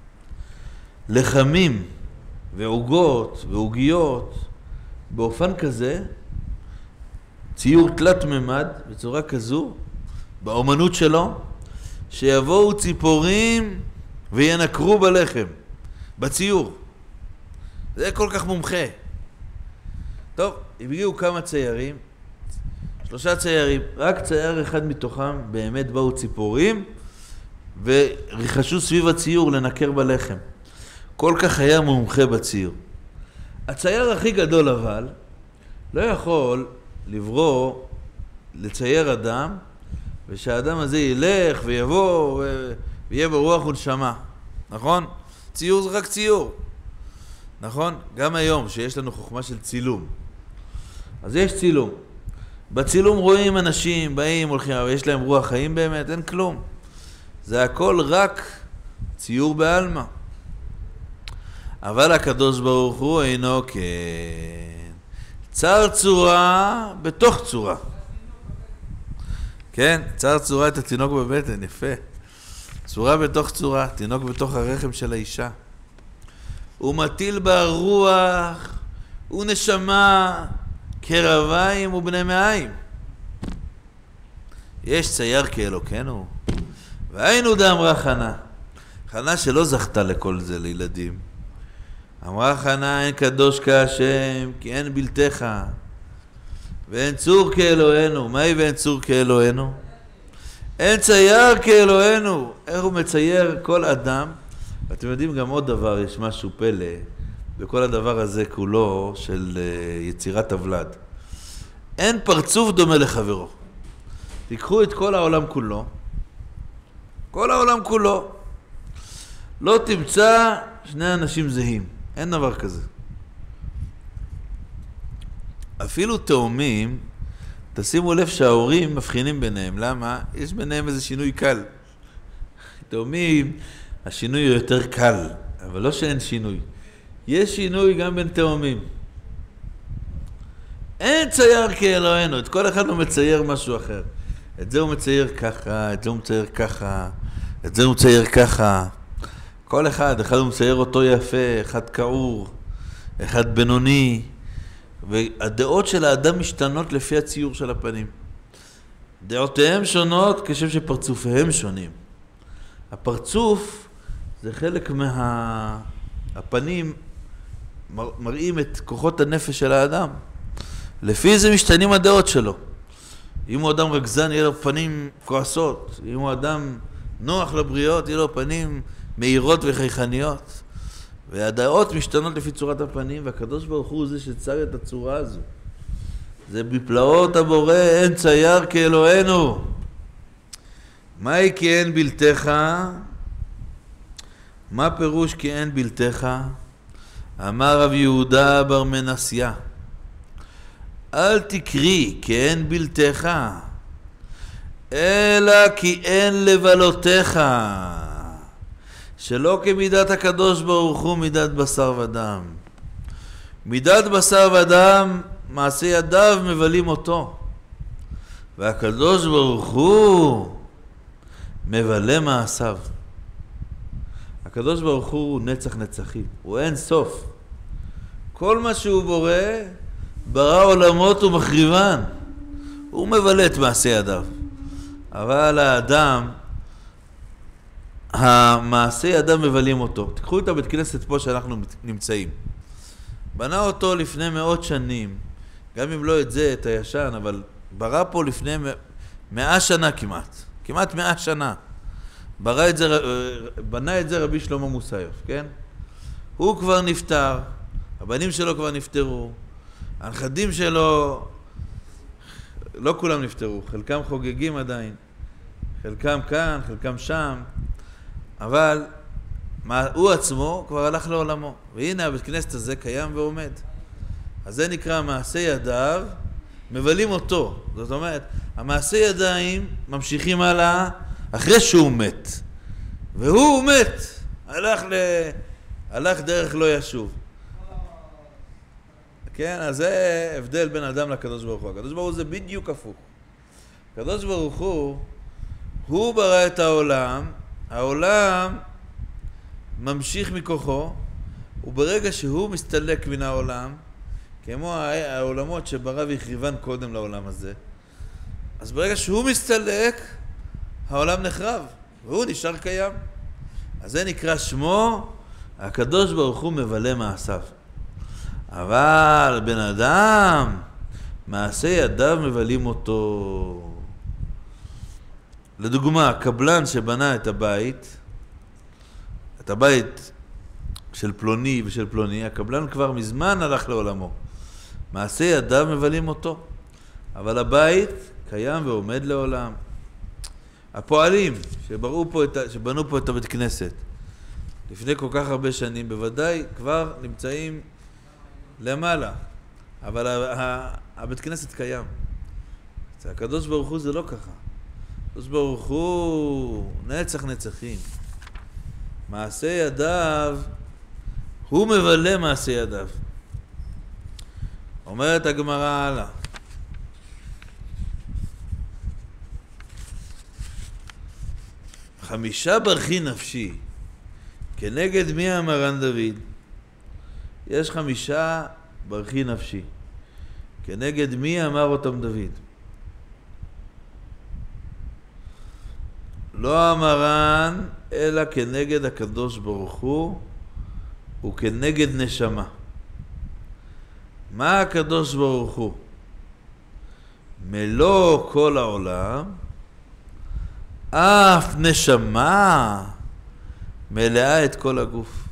לחמים ועוגות ועוגיות באופן כזה, ציור תלת ממד בצורה כזו, באומנות שלו, שיבואו ציפורים וינקרו בלחם, בציור. זה כל כך מומחה. טוב, הגיעו כמה ציירים, 3 ציירים, רק צייר אחד מתוכם באמת באו ציפורים וריחשו סביב הציור לנקר בלחם. כל כך היה מומחה בציור. הצייר הכי גדול אבל לא יכול לברוא, לצייר אדם, ושהאדם הזה ילך ויבוא ויהיה ברוח ונשמה. נכון? ציור זה רק ציור. נכון? גם היום שיש לנו חוכמה של צילום. אז יש צילום. בצילום רואים אנשים, באים, הולכים, אבל יש להם רוח חיים באמת? אין כלום. זה הכל רק ציור בעלמא. אבל הקדוש ברוך הוא אינו כן. צר צורה בתוך צורה. כן, צר צורה את התינוק בבטן, יפה. צורה בתוך צורה, תינוק בתוך הרחם של האישה. הוא מטיל בה רוח ונשמה, קרביים ובני מעיים. יש צייר כאלוקנו. והיינו דאמרה חנה. חנה שלא זכתה לכל זה לילדים. אמרה חנה, אין קדוש כהשם, כי אין בלתך. ואין צור כאלוהינו. מהי ואין צור כאלוהינו? אין צייר כאלוהינו. איך הוא מצייר כל אדם? אתם יודעים גם עוד דבר, יש משהו פלא, בכל הדבר הזה כולו של יצירת הוולד. אין פרצוף דומה לחברו. תיקחו את כל העולם כולו, כל העולם כולו. לא תמצא 2 אנשים זהים, אין דבר כזה. אפילו תאומים, תשימו לב שההורים מבחינים ביניהם. למה? יש ביניהם איזה שינוי קל. תאומים, השינוי הוא יותר קל, אבל לא שאין שינוי. יש שינוי גם בין תאומים. אין צייר כאלוהינו, את כל אחד הוא מצייר משהו אחר. את זה הוא מצייר ככה, את זה הוא מצייר ככה, את זה הוא מצייר ככה. כל אחד הוא מצייר אותו יפה, אחד קעור, אחד בינוני. והדעות של האדם משתנות לפי הציור של הפנים. דעותיהם שונות כשם שפרצופיהם שונים. הפרצוף זה חלק הפנים מראים את כוחות הנפש של האדם. לפי זה משתנים הדעות שלו. אם הוא אדם רגזן, יהיה לו פנים כועסות. אם הוא אדם נוח לבריות, יהיה לו פנים מהירות וחייכניות. והדעות משתנות לפי צורת הפנים, והקדוש ברוך הוא זה שצר את הצורה הזו. זה בפלאות הבורא, אין צייר כאלוהינו. מהי כי אין בלתך? מה פירוש כי אין בלתך? אמר רב יהודה בר מנסיה, אל תקרי כי אין בלתך, אלא כי אין לבלותיך. שלא כמידת הקדוש ברוך הוא מידת בשר ודם. מידת בשר ודם, מעשה ידיו מבלים אותו. והקדוש ברוך הוא מבלה מעשיו. הקדוש ברוך הוא נצח נצחים, הוא אין סוף. כל מה שהוא בורא, ברא עולמות ומחריבן. הוא מבלה את מעשה ידיו. אבל האדם, המעשה ידיו מבלים אותו. תקחו את הבית כנסת פה שאנחנו נמצאים. בנה אותו לפני 100 שנים, גם אם לא את זה, את הישן, אבל ברא פה לפני 100 שנה כמעט 100 שנה. בנה את זה רבי שלמה מוסיוף, כן? הוא כבר נפטר, הבנים שלו כבר נפטרו, הנכדים שלו, לא כולם נפטרו, חלקם חוגגים עדיין, חלקם כאן, חלקם שם, אבל הוא עצמו כבר הלך לעולמו, והנה הבית כנסת הזה קיים ועומד. אז זה נקרא מעשה ידיו, מבלים אותו. זאת אומרת, המעשה ידיים ממשיכים הלאה אחרי שהוא מת. והוא מת, הלך דרך לא ישוב. כן, אז זה הבדל בין אדם לקדוש ברוך הוא. הקדוש ברוך הוא זה בדיוק הפוך. הקדוש ברוך הוא ברא את העולם, העולם ממשיך מכוחו, וברגע שהוא מסתלק מן העולם, כמו העולמות שברא והחריבן קודם לעולם הזה, אז ברגע שהוא מסתלק, העולם נחרב, והוא נשאר קיים. אז זה נקרא שמו, הקדוש ברוך הוא מבלה מעשיו. אבל בן אדם, מעשה ידיו מבלים אותו. לדוגמה, הקבלן שבנה את הבית של פלוני ושל פלוני, הקבלן כבר מזמן הלך לעולמו. מעשה ידיו מבלים אותו, אבל הבית קיים ועומד לעולם. הפועלים שבנו פה את הבית כנסת, לפני כל כך הרבה שנים, בוודאי כבר נמצאים למעלה, אבל הבית כנסת קיים. הקדוש ברוך הוא זה לא ככה. הקדוש ברוך הוא נצח נצחים. מעשה ידיו, הוא מבלה מעשה ידיו. אומרת הגמרא הלאה. חמישה ברכי נפשי, כנגד מי אמרן דוד? יש 5 ברכי נפשי, כנגד מי אמר אותם דוד? לא אמרן אלא כנגד הקדוש ברוך הוא וכנגד נשמה. מה הקדוש ברוך הוא? מלוא כל העולם, אף נשמה מלאה את כל הגוף.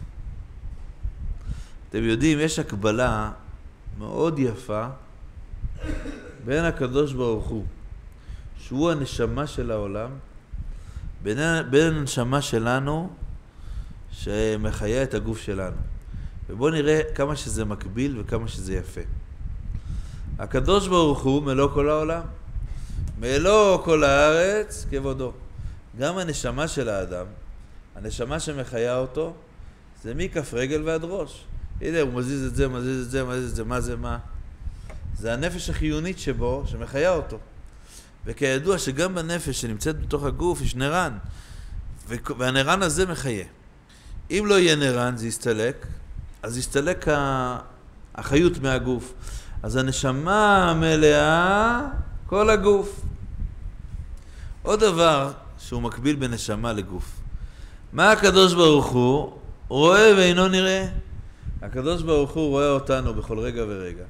אתם יודעים, יש הקבלה מאוד יפה בין הקדוש ברוך הוא, שהוא הנשמה של העולם, בין הנשמה שלנו שמחיה את הגוף שלנו. ובואו נראה כמה שזה מקביל וכמה שזה יפה. הקדוש ברוך הוא מלוא כל העולם, מלוא כל הארץ כבודו. גם הנשמה של האדם, הנשמה שמחיה אותו, זה מכף רגל ועד ראש. הנה, הוא מזיז את זה, מזיז את זה, מזיז את זה, מה זה מה? זה הנפש החיונית שבו, שמחיה אותו. וכידוע שגם בנפש שנמצאת בתוך הגוף יש נרן, והנרן הזה מחיה. אם לא יהיה נרן, זה יסתלק, אז יסתלק החיות מהגוף. אז הנשמה מלאה כל הגוף. עוד דבר שהוא מקביל בין נשמה לגוף. מה הקדוש ברוך הוא רואה ואינו נראה? הקדוש ברוך הוא רואה אותנו בכל רגע ורגע.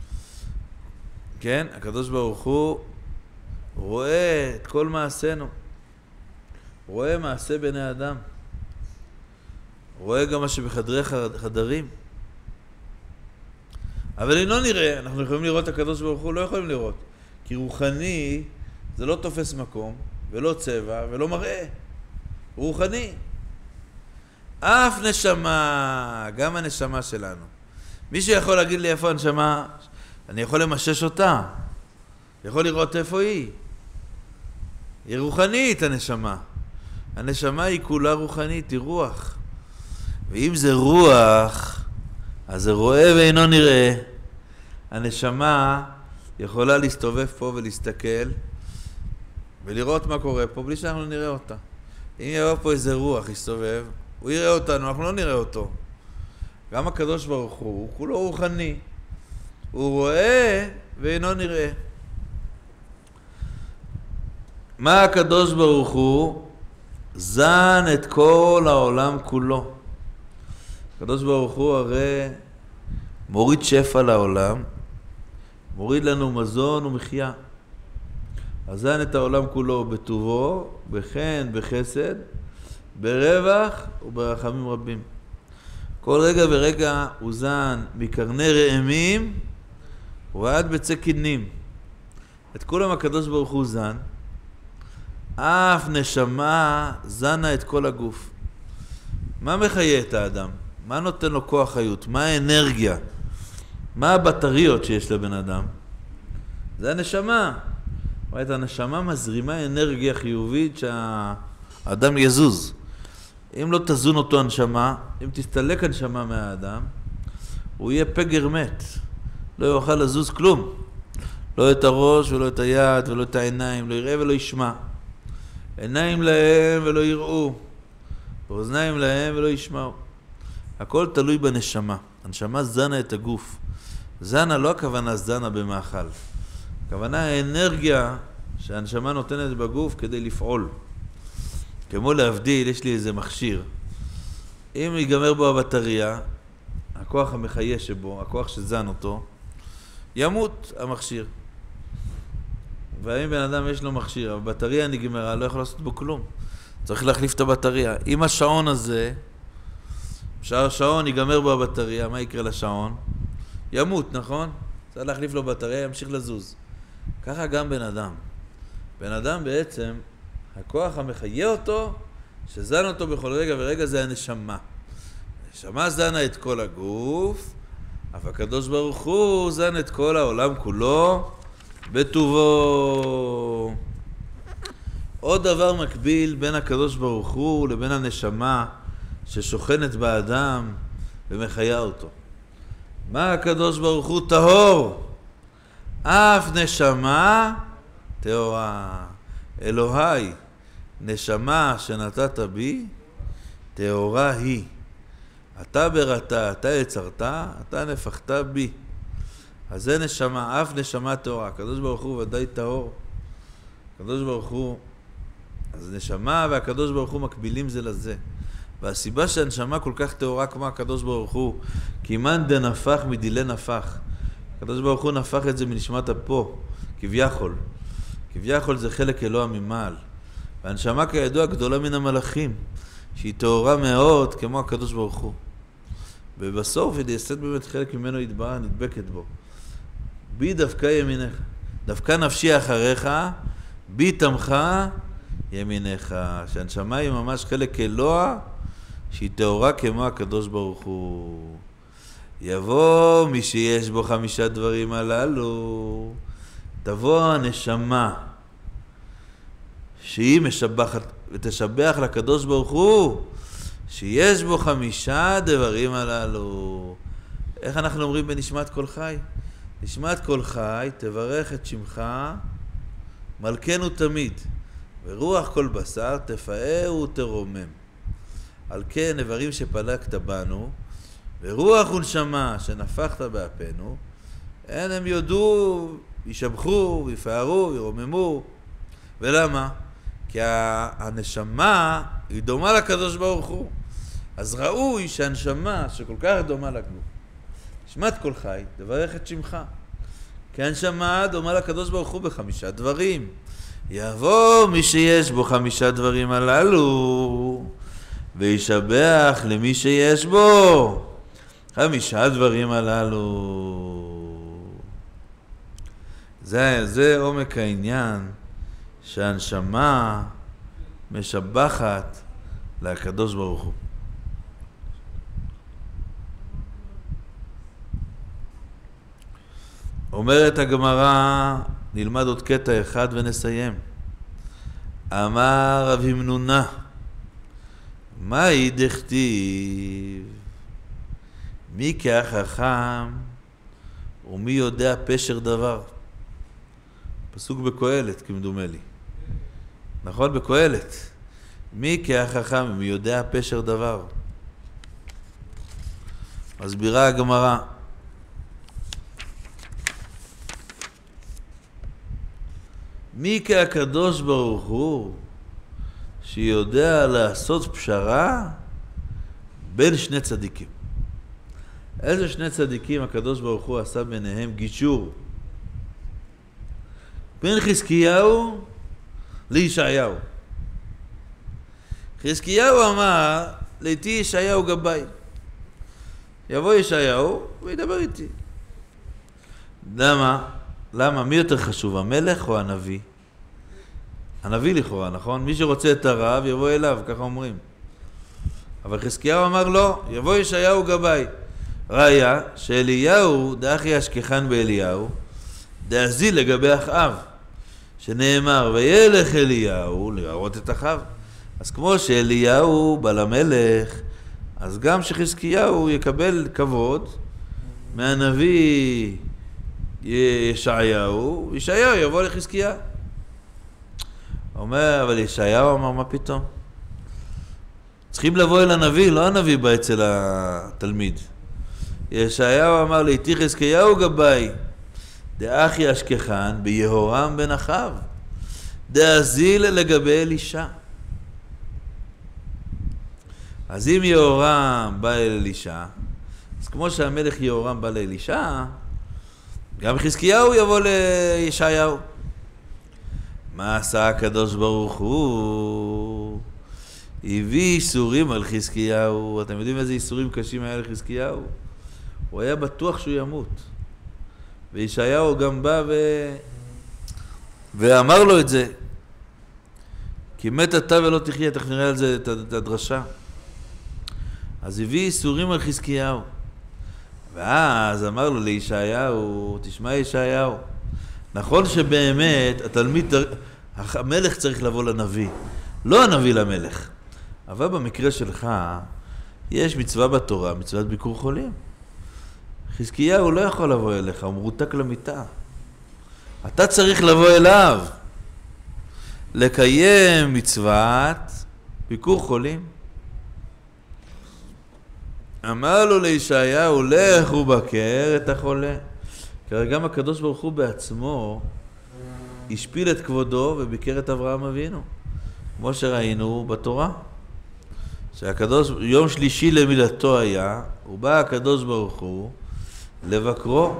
כן? הקדוש ברוך הוא רואה את כל מעשינו. רואה מעשה בני אדם. רואה גם מה שבחדרי חדרים. אבל אינו נראה. אנחנו יכולים לראות את הקדוש ברוך הוא? לא יכולים לראות. כי רוחני זה לא תופס מקום, ולא צבע, ולא מראה. רוחני. אף נשמה, גם הנשמה שלנו. מישהו יכול להגיד לי איפה הנשמה? אני יכול למשש אותה. יכול לראות איפה היא. היא רוחנית הנשמה. הנשמה היא כולה רוחנית, היא רוח. ואם זה רוח, אז זה רואה ואינו נראה. הנשמה יכולה להסתובב פה ולהסתכל ולראות מה קורה פה בלי שאנחנו נראה אותה. אם יבוא פה איזה רוח יסתובב, הוא יראה אותנו, אנחנו לא נראה אותו. גם הקדוש ברוך הוא כולו רוחני. הוא רואה ואינו נראה. מה הקדוש ברוך הוא? זן את כל העולם כולו. הקדוש ברוך הוא הרי מוריד שפע לעולם, מוריד לנו מזון ומחיה. אז זן את העולם כולו בטובו, בחן, בחסד, ברווח וברחמים רבים. כל רגע ורגע הוא זן מקרני רעמים ועד בצי כנים. את כולם הקדוש ברוך הוא זן. אף נשמה זנה את כל הגוף. מה מחיה את האדם? מה נותן לו כוח חיות? מה האנרגיה? מה הבטריות שיש לבן אדם? זה הנשמה. את הנשמה מזרימה אנרגיה חיובית שהאדם יזוז. אם לא תזון אותו הנשמה, אם תסתלק הנשמה מהאדם, הוא יהיה פגר מת. לא יוכל לזוז כלום. לא את הראש ולא את היד ולא את העיניים, לא יראה ולא ישמע. עיניים להם ולא יראו. ואוזניים להם ולא ישמעו. הכל תלוי בנשמה. הנשמה זנה את הגוף. זנה לא הכוונה זנה במאכל. הכוונה האנרגיה שהנשמה נותנת בגוף כדי לפעול. כמו להבדיל, יש לי איזה מכשיר. אם ייגמר בו הבטריה, הכוח המחיה שבו, הכוח שזן אותו, ימות המכשיר. ואם בן אדם יש לו מכשיר, הבטריה נגמרה, לא יכול לעשות בו כלום. צריך להחליף את הבטריה. אם השעון הזה, שהשעון ייגמר בו הבטריה, מה יקרה לשעון? ימות, נכון? צריך להחליף לו בטריה, ימשיך לזוז. ככה גם בן אדם. בן אדם בעצם, הכוח המחיה אותו, שזן אותו בכל רגע ורגע, זה הנשמה. הנשמה זנה את כל הגוף, אבל הקדוש ברוך הוא זן את כל העולם כולו בטובו. עוד דבר מקביל בין הקדוש ברוך הוא לבין הנשמה ששוכנת באדם ומחיה אותו. מה הקדוש ברוך הוא? טהור. אף נשמה טהורה. אלוהי, נשמה שנתת בי, טהורה היא. אתה בראת, אתה יצרת, אתה נפחת בי. אז זה נשמה, אף נשמה טהורה. הקדוש ברוך הוא ודאי טהור. הקדוש ברוך הוא, אז נשמה והקדוש ברוך הוא מקבילים זה לזה. והסיבה שהנשמה כל כך טהורה כמו הקדוש ברוך הוא, כי מן דנפח מדילי נפח. הקדוש ברוך הוא נפח את זה מנשמת אפו, כביכול. כביכול זה חלק אלוה ממעל. והנשמה כידוע גדולה מן המלאכים, שהיא טהורה מאוד כמו הקדוש ברוך הוא. ובסוף היא נעשית באמת חלק ממנו יתברך, נדבקת בו. בי דווקא ימינך. דווקא נפשי אחריך, בי תמך ימינך. שהנשמה היא ממש חלק אלוה, שהיא טהורה כמו הקדוש ברוך הוא. יבוא מי שיש בו 5 דברים הללו, תבוא הנשמה שהיא משבחת ותשבח לקדוש ברוך הוא שיש בו 5 דברים הללו. איך אנחנו אומרים בנשמת כל חי? נשמת כל חי תברך את שמך מלכנו תמיד, ורוח כל בשר תפאר ותרומם. על כן איברים שפלקת בנו ורוח ונשמה שנפחת באפינו, אין הם יודו, ישבחו, יפארו, ירוממו. ולמה? כי הנשמה היא דומה לקדוש ברוך הוא. אז ראוי שהנשמה שכל כך דומה לגוף, נשמת כל חי, תברך את שמך. כי הנשמה דומה לקדוש ברוך הוא ב5 דברים. יבוא מי שיש בו 5 דברים הללו, וישבח למי שיש בו 5 דברים הללו. זה עומק העניין, שהנשמה משבחת לקדוש ברוך הוא. אומרת הגמרא, נלמד עוד קטע אחד ונסיים. אמר רב המנונה, מהי דכתיב? מי כהחכם ומי יודע פשר דבר? פסוק בקהלת כמדומה לי. נכון? בקהלת. מי כהחכם ומי יודע פשר דבר? מסבירה הגמרא. מי כהקדוש ברוך הוא שיודע לעשות פשרה בין 2 צדיקים? איזה 2 צדיקים הקדוש ברוך הוא עשה ביניהם גישור? בין חזקיהו לישעיהו. חזקיהו אמר, לאיתי ישעיהו גבאי. יבוא ישעיהו וידבר איתי. למה? למה? מי יותר חשוב, המלך או הנביא? הנביא לכאורה, נכון? מי שרוצה את הרב יבוא אליו, ככה אומרים. אבל חזקיהו אמר לא, יבוא ישעיהו גבאי. ראיה שאליהו, דאחי אשכחן באליהו, דאזיל לגבי אחאב, שנאמר וילך אליהו לראות את אחאב. אז כמו שאליהו בא למלך, אז גם שחזקיהו יקבל כבוד מהנביא ישעיהו, ישעיהו יבוא לחזקיה. אומר, אבל ישעיהו אמר, מה פתאום? צריכים לבוא אל הנביא, לא הנביא בא אצל התלמיד. ישעיהו אמר לאיתי חזקיהו גבאי, דאחי אשכחן ביהורם בן אחאב, דאזיל לגבי אלישע. אז אם יהורם בא אל אלישע, אז כמו שהמלך יהורם בא לאלישע, גם חזקיהו יבוא לישעיהו. מה עשה הקדוש ברוך הוא? הביא איסורים על חזקיהו. אתם יודעים איזה איסורים קשים היה לחזקיהו? הוא היה בטוח שהוא ימות. וישעיהו גם בא ואמר לו את זה. כי מת אתה ולא תחיה, תכף נראה על זה את הדרשה. אז הביא איסורים על חזקיהו. ואז אמר לו לישעיהו, תשמע ישעיהו, נכון שבאמת המלך צריך לבוא לנביא, לא הנביא למלך. אבל במקרה שלך יש מצווה בתורה, מצוות ביקור חולים. חזקיהו לא יכול לבוא אליך, הוא מרותק למיטה. אתה צריך לבוא אליו, לקיים מצוות ביקור חולים. אמר לו לישעיהו, לך ובקר את החולה. כי גם הקדוש ברוך הוא בעצמו השפיל את כבודו וביקר את אברהם אבינו. כמו שראינו בתורה. שהקדוש, יום שלישי למילתו היה, ובא הקדוש ברוך הוא לבקרו.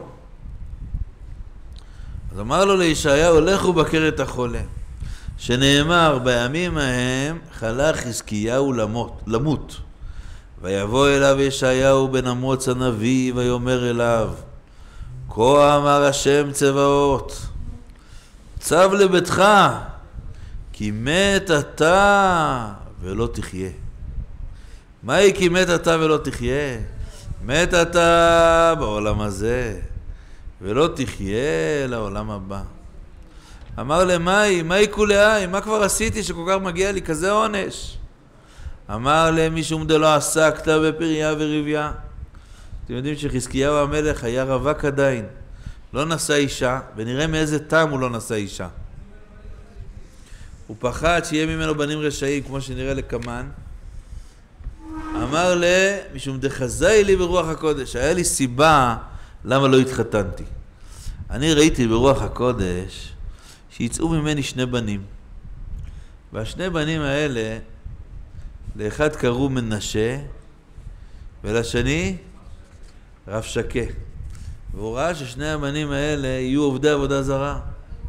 אז אמר לו לישעיהו, לך ובקר את החולה. שנאמר, בימים ההם חלה חזקיהו למות. ויבוא אליו ישעיהו בן אמוץ הנביא ויאמר אליו, כה אמר השם צבאות, צב לביתך, כי מת אתה ולא תחיה. מהי כי מת אתה ולא תחיה? מת אתה בעולם הזה ולא תחיה לעולם הבא. אמר למאי, מהי כולאי? מה כבר עשיתי שכל כך מגיע לי כזה עונש? אמר להם, משום דלא עסקת בפריה ורביה. אתם יודעים שחזקיהו המלך היה רווק עדיין, לא נשא אישה, ונראה מאיזה טעם הוא לא נשא אישה. הוא פחד שיהיה ממנו בנים רשעים, כמו שנראה לקמן. אמר לה, משום דחזאי לי ברוח הקודש, היה לי סיבה למה לא התחתנתי. אני ראיתי ברוח הקודש שיצאו ממני שני בנים, והשני בנים האלה, לאחד קראו מנשה ולשני רב שקה. והוא ראה ששני הבנים האלה יהיו עובדי עבודה זרה.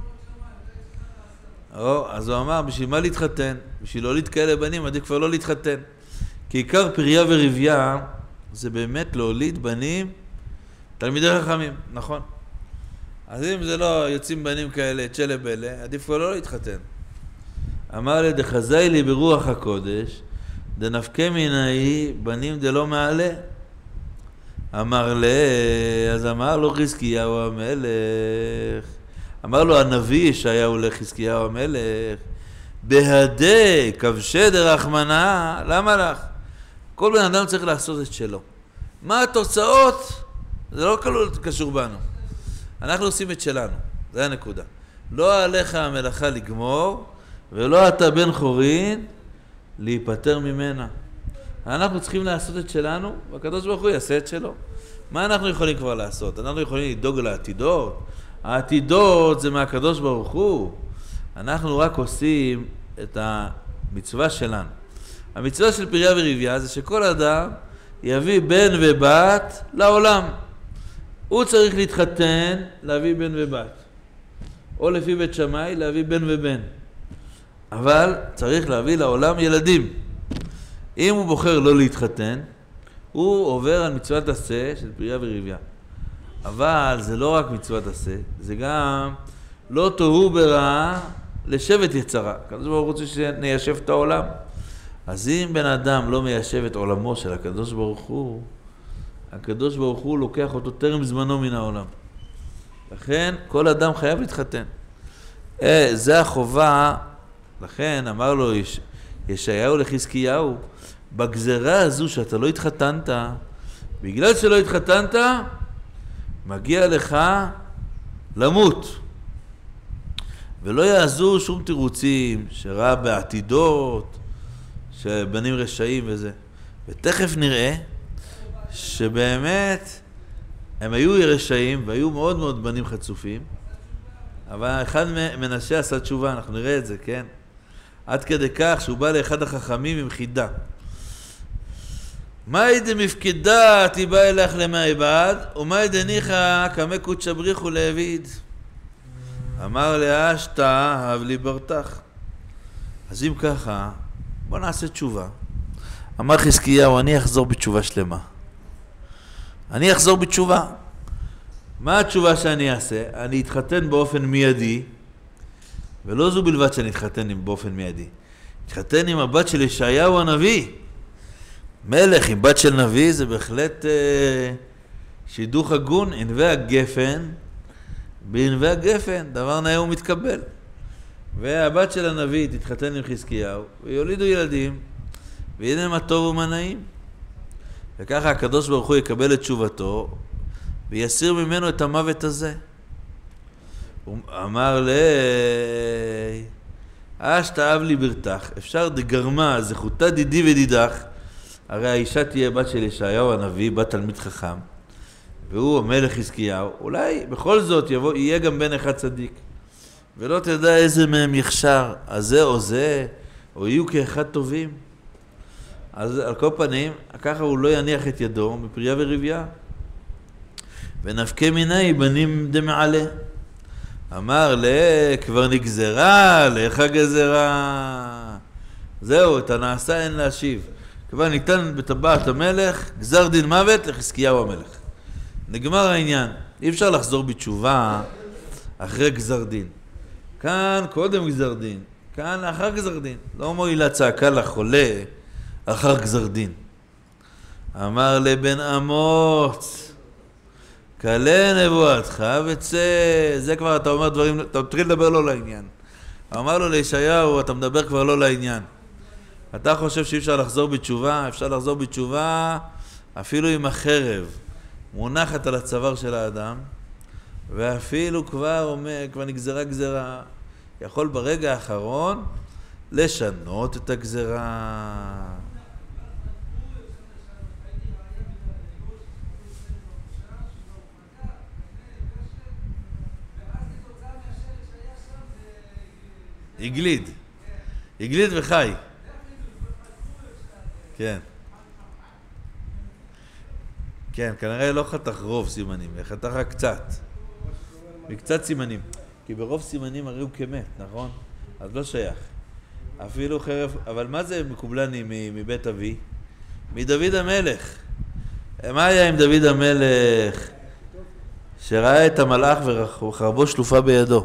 אז הוא אמר, בשביל מה להתחתן? בשביל לא להתקהל לבנים, עדיף כבר לא להתחתן. כי עיקר פריה ורביה זה באמת להוליד בנים תלמידי חכמים, נכון? אז אם זה לא יוצאים בנים כאלה, צ'לה בלה, עדיף כבר לא להתחתן. אמר לי, דחזאי לי ברוח הקודש, דנפקה מנהי בנים דלא מעלה. אמר לה, אז אמר לו חזקיהו המלך, אמר לו הנביא ישעיהו לחזקיהו המלך, בהדי כבשי דרחמנה, למה לך? כל בן אדם צריך לעשות את שלו. מה התוצאות? זה לא קשור בנו. אנחנו עושים את שלנו, זה הנקודה. לא עליך המלאכה לגמור, ולא אתה בן חורין להיפטר ממנה. אנחנו צריכים לעשות את שלנו, והקדוש ברוך הוא יעשה את שלו. מה אנחנו יכולים כבר לעשות? אנחנו יכולים לדאוג לעתידות. העתידות זה מהקדוש ברוך הוא. אנחנו רק עושים את המצווה שלנו. המצווה של פריה ורביה זה שכל אדם יביא בן ובת לעולם. הוא צריך להתחתן, להביא בן ובת. או לפי בית שמאי, להביא בן ובן. אבל צריך להביא לעולם ילדים. אם הוא בוחר לא להתחתן, הוא עובר על מצוות עשה של פריה ורבייה. אבל זה לא רק מצוות עשה, זה גם לא תוהו ברע לשבת יצרה. הקדוש ברוך הוא רוצה שניישב את העולם. אז אם בן אדם לא מיישב את עולמו של הקדוש ברוך הוא, הקדוש ברוך הוא לוקח אותו טרם זמנו מן העולם. לכן כל אדם חייב להתחתן. זה החובה, לכן אמר לו ישעיהו לחזקיהו, בגזרה הזו שאתה לא התחתנת, בגלל שלא התחתנת, מגיע לך למות. ולא יעזו שום תירוצים שרע בעתידות, שבנים רשעים וזה. ותכף נראה שבאמת הם היו רשעים והיו מאוד מאוד בנים חצופים, אבל אחד מנשה עשה תשובה, אנחנו נראה את זה, כן? עד כדי כך שהוא בא לאחד החכמים עם חידה. מאי דמפקדה תיבא אלך למעבד, ומאי דניחא כמי קודשא בריחו לעביד. אמר לאשתא הב לי ברתך. אז אם ככה, בוא נעשה תשובה. אמר חזקיהו, אני אחזור בתשובה שלמה. אני אחזור בתשובה. מה התשובה שאני אעשה? אני אתחתן באופן מיידי, ולא זו בלבד שאני אתחתן באופן מיידי. אתחתן עם הבת של ישעיהו הנביא. מלך עם בת של נביא זה בהחלט שידוך הגון, ענבי הגפן, בענבי הגפן, דבר נאה ומתקבל. והבת של הנביא תתחתן עם חזקיהו, ויולידו ילדים, והנה מה טוב ומה נעים. וככה הקדוש ברוך הוא יקבל את תשובתו, ויסיר ממנו את המוות הזה. הוא אמר לי, אשתא הב לי ברתך, אפשר דגרמה, זכותה דידי ודידך, הרי האישה תהיה בת של ישעיהו הנביא, בת תלמיד חכם, והוא המלך חזקיהו, אולי בכל זאת יהיה גם בן אחד צדיק, ולא תדע איזה מהם יחשר, הזה או זה, או יהיו כאחד טובים. אז על כל פנים, ככה הוא לא יניח את ידו מפריה ורבייה. ונפקי מיני בנים דמעלה. אמר כבר נגזרה, לך גזרה. זהו, את הנעשה אין להשיב. כבר ניתן בטבעת המלך, גזר דין מוות לחזקיהו המלך. נגמר העניין. אי אפשר לחזור בתשובה אחרי גזר דין. כאן קודם גזר דין, כאן לאחר גזר דין. לא מועילה צעקה לחולה אחר גזר דין. אמר לבן אמוץ, קלה נבואתך וצא. זה כבר אתה אומר דברים, אתה מתחיל לדבר לא לעניין. אמר לו לישעיהו, אתה מדבר כבר לא לעניין. אתה חושב שאי אפשר לחזור בתשובה? אפשר לחזור בתשובה אפילו עם החרב מונחת על הצוואר של האדם, ואפילו כבר נגזרה גזרה. יכול ברגע האחרון לשנות את הגזרה. הגליד וחי. כן. כן, כנראה לא חתך רוב סימנים, חתך רק קצת. מקצת סימנים. כי ברוב סימנים הרי הוא כמת, נכון? אז לא שייך. אפילו חרב, אבל מה זה מקובלני מבית אבי? מדוד המלך. מה היה עם דוד המלך שראה את המלאך וחרבו שלופה בידו?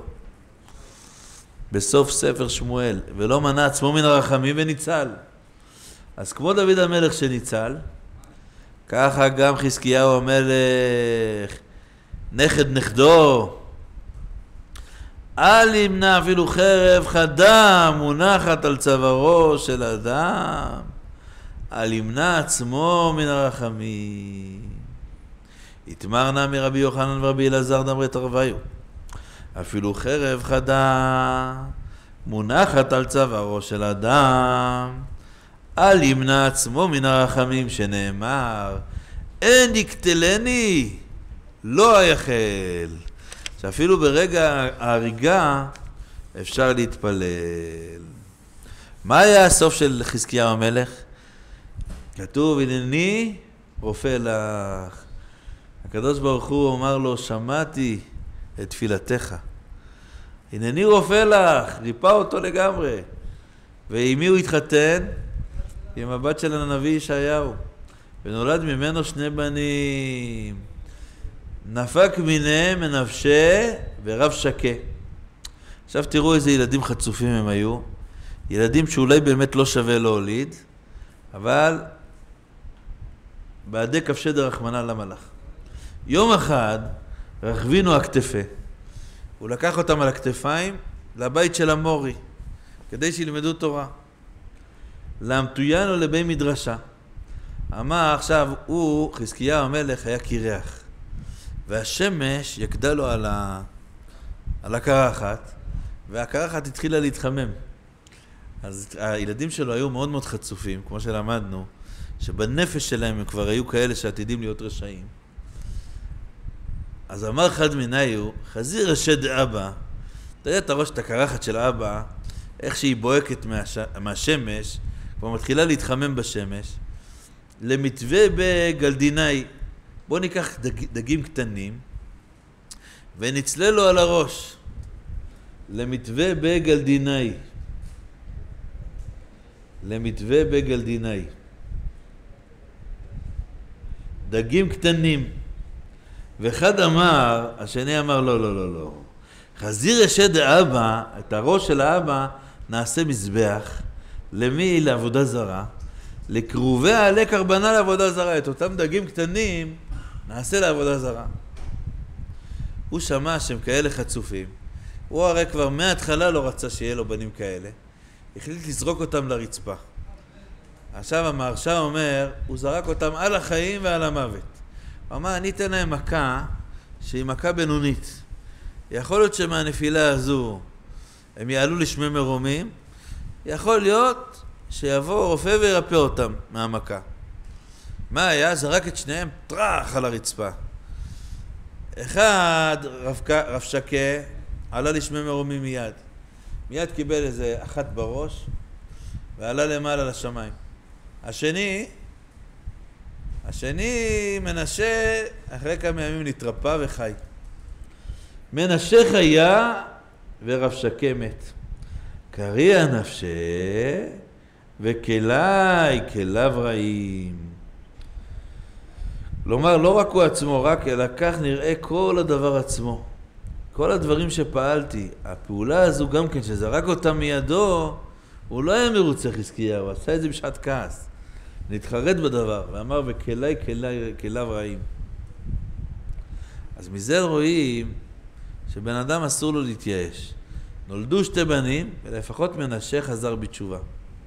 בסוף ספר שמואל, ולא מנע עצמו מן הרחמים וניצל. אז כמו דוד המלך שניצל, ככה גם חזקיהו המלך, נכד נכדו, אל ימנע אפילו חרב חדה מונחת על צווארו של אדם, אל ימנע עצמו מן הרחמים. התמרנה מרבי יוחנן ורבי אלעזר דמרי תרוויו, אפילו חרב חדה מונחת על צווארו של אדם, אל ימנע עצמו מן הרחמים, שנאמר, אין יקטלני, לא היחל. שאפילו ברגע ההריגה אפשר להתפלל. מה היה הסוף של חזקיהו המלך? כתוב, הנני רופא לך. הקדוש ברוך הוא אמר לו, שמעתי את תפילתך. הנני רופא לך, ריפא אותו לגמרי. ועם מי הוא התחתן? עם הבת של הנביא ישעיהו. ונולד ממנו 2 בנים. נפק מיניהם מנפשה ורב שקה. עכשיו תראו איזה ילדים חצופים הם היו. ילדים שאולי באמת לא שווה להוליד, אבל בעדי כבשי דרחמנא למלאך. יום אחד רכבינו הכתפה. הוא לקח אותם על הכתפיים לבית של המורי, כדי שילמדו תורה. למתוינו לבי מדרשה. אמר עכשיו, חזקיהו המלך היה קירח, והשמש יקדה לו על הקרחת, והקרחת התחילה להתחמם. אז הילדים שלו היו מאוד מאוד חצופים, כמו שלמדנו, שבנפש שלהם הם כבר היו כאלה שעתידים להיות רשעים. אז אמר חד מניו, חזיר השד אבא, אתה יודע את הראש, את הקרחת של אבא, איך שהיא בוהקת מהשמש, כבר מתחילה להתחמם בשמש, למתווה בגלדינאי. בוא ניקח דגים קטנים, ונצלה לו על הראש. למתווה בגלדינאי. למתווה בגלדינאי. דגים קטנים. ואחד אמר, השני אמר, לא, לא, לא, לא. חזיר ישד האבא, את הראש של האבא, נעשה מזבח. למי? לעבודה זרה. לקרובי העלה קרבנה לעבודה זרה. את אותם דגים קטנים נעשה לעבודה זרה. הוא שמע שהם כאלה חצופים. הוא הרי כבר מההתחלה לא רצה שיהיה לו בנים כאלה. החליט לזרוק אותם לרצפה. עכשיו המהרש"א אומר, הוא זרק אותם על החיים ועל המוות. הוא אמר, אני אתן להם מכה שהיא מכה בינונית. יכול להיות שמהנפילה הזו הם יעלו לשמי מרומים, יכול להיות שיבוא רופא וירפא אותם מהמכה. מה היה? זרק את שניהם טרח על הרצפה. אחד, רב שקה, עלה לשמי מרומים מיד. מיד קיבל איזה אחת בראש, ועלה למעלה לשמיים. השני מנשה, אחרי כמה ימים נתרפא וחי. מנשה חיה ורב שקה מת. קריע נפשה וכלי כליו רעים. כלומר, לא רק הוא עצמו, רק אלא כך נראה כל הדבר עצמו. כל הדברים שפעלתי, הפעולה הזו גם כן, שזרק אותה מידו, הוא לא היה מרוצה חזקיהו, הוא עשה את זה בשעת כעס. נתחרט בדבר, ואמר, וכלי כליו רעים. אז מזה רואים שבן אדם אסור לו להתייאש. נולדו 2 בנים, ולפחות מנשה חזר בתשובה.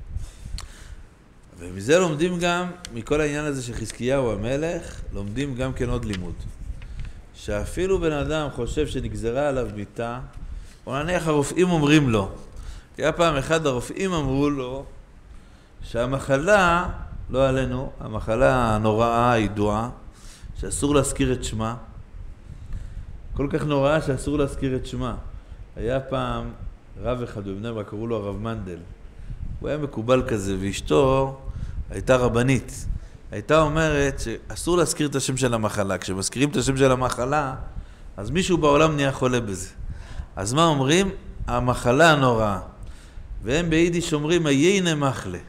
ומזה לומדים גם, מכל העניין הזה של חזקיהו המלך, לומדים גם כן עוד לימוד. שאפילו בן אדם חושב שנגזרה עליו מיתה, או נניח הרופאים אומרים לו, כי היה פעם אחד הרופאים אמרו לו, שהמחלה, לא עלינו, המחלה הנוראה, הידועה, שאסור להזכיר את שמה, כל כך נוראה שאסור להזכיר את שמה. היה פעם רב אחד בבני ברק, קראו לו הרב מנדל. הוא היה מקובל כזה, ואשתו הייתה רבנית. הייתה אומרת שאסור להזכיר את השם של המחלה. כשמזכירים את השם של המחלה, אז מישהו בעולם נהיה חולה בזה. אז מה אומרים? המחלה הנוראה. והם ביידיש אומרים, היינה מחלה.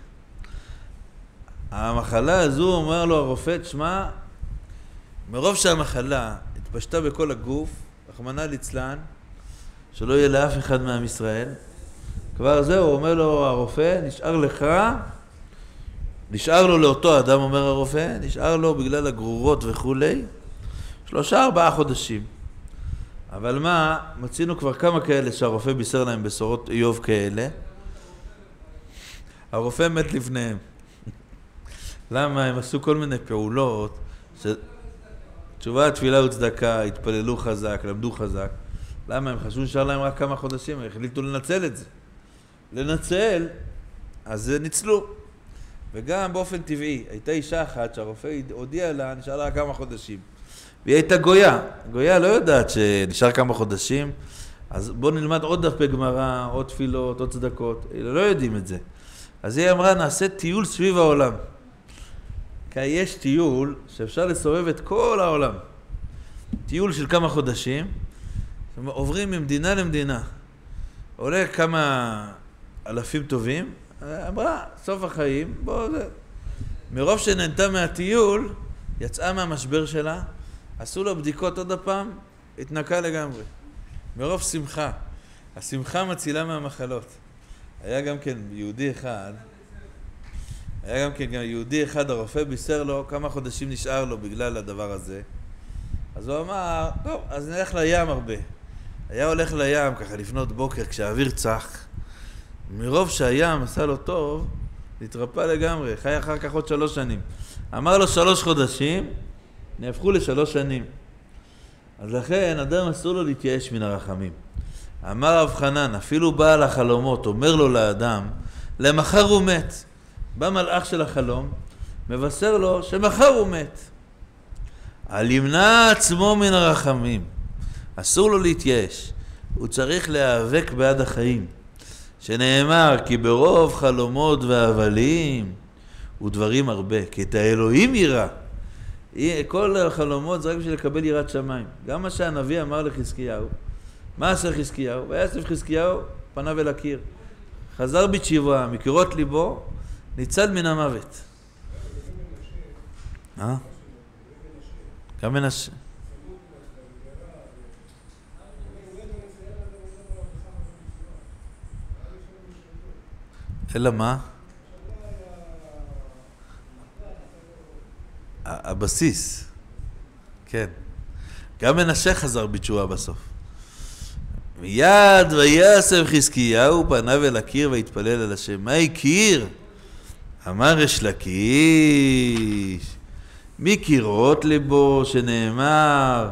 המחלה הזו, אומר לו הרופא, שמע, מרוב שהמחלה התפשטה בכל הגוף, רחמנא ליצלן, שלא יהיה לאף אחד מעם ישראל, כבר זהו, אומר לו הרופא, נשאר לו לאותו אדם, אומר הרופא, נשאר לו בגלל הגרורות וכולי, 3-4 חודשים. אבל מה, מצינו כבר כמה כאלה שהרופא בישר להם בשורות איוב כאלה, הרופא מת לפניהם. למה? הם עשו כל מיני פעולות, תשובה, תפילה וצדקה, התפללו חזק, למדו חזק. למה? הם חשבו נשאר להם רק כמה חודשים, הם החליטו לנצל את זה. לנצל, אז ניצלו. וגם באופן טבעי, הייתה אישה אחת שהרופא הודיע לה, נשאר לה כמה חודשים. והיא הייתה גויה. גויה לא יודעת שנשאר כמה חודשים, אז בואו נלמד עוד דפי גמרא, עוד תפילות, עוד צדקות. לא יודעים את זה. אז היא אמרה, נעשה טיול סביב העולם. כי יש טיול שאפשר לסובב את כל העולם. טיול של כמה חודשים, עוברים ממדינה למדינה. עולה כמה אלפים טובים, אמרה, סוף החיים, בואו זה. מרוב שנהנתה מהטיול, יצאה מהמשבר שלה, עשו לו בדיקות עוד הפעם, התנקה לגמרי. מרוב שמחה. השמחה מצילה מהמחלות. היה גם כן יהודי אחד, הרופא בישר לו כמה חודשים נשאר לו בגלל הדבר הזה. אז הוא אמר, טוב, אז נלך לים הרבה. היה הולך לים ככה לפנות בוקר כשהאוויר צח. מרוב שהים עשה לו טוב, התרפא לגמרי, חי אחר כך עוד 3 שנים. אמר לו 3 חודשים, נהפכו ל3 שנים. אז לכן אדם אסור לו להתייאש מן הרחמים. אמר רב חנן, אפילו בעל החלומות אומר לו לאדם, למחר הוא מת. בא מלאך של החלום, מבשר לו שמחר הוא מת. על ימנע עצמו מן הרחמים. אסור לו להתייאש. הוא צריך להיאבק בעד החיים. שנאמר, כי ברוב חלומות והבלים ודברים הרבה. כי את האלוהים ירא. כל החלומות זה רק בשביל לקבל יראת שמיים. גם מה שהנביא אמר לחזקיהו. מה עשה חזקיהו? ויאסף חזקיהו פניו אל הקיר. חזר בתשובה, מקירות ליבו, ניצל מן המוות. גם מנשה. אלא מה? הבסיס. כן. גם מנשה חזר בתשובה בסוף. מיד ויאסף חזקיהו פניו אל הקיר והתפלל אל השם. מה הקיר? אמר יש לקיש. מקירות ליבו שנאמר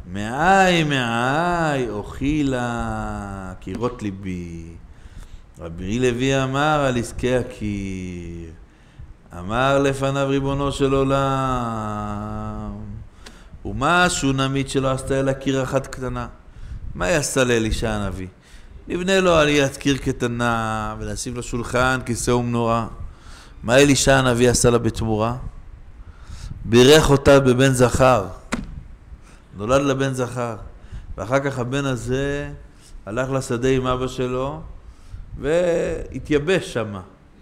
מאי אוכילה קירות ליבי. רבי לוי אמר על עסקי הקיר. אמר לפניו ריבונו של עולם. ומה השונמית שלו עשתה אל הקיר אחת קטנה? מה יעשה לאלישע הנביא? נבנה לו עליית קיר קטנה ונשים לו שולחן, כיסא ומנורה. מה אלישע הנביא עשה לה בתמורה? בירך אותה בבן זכר. נולד לבן זכר. ואחר כך הבן הזה הלך לשדה עם אבא שלו והתייבש שם.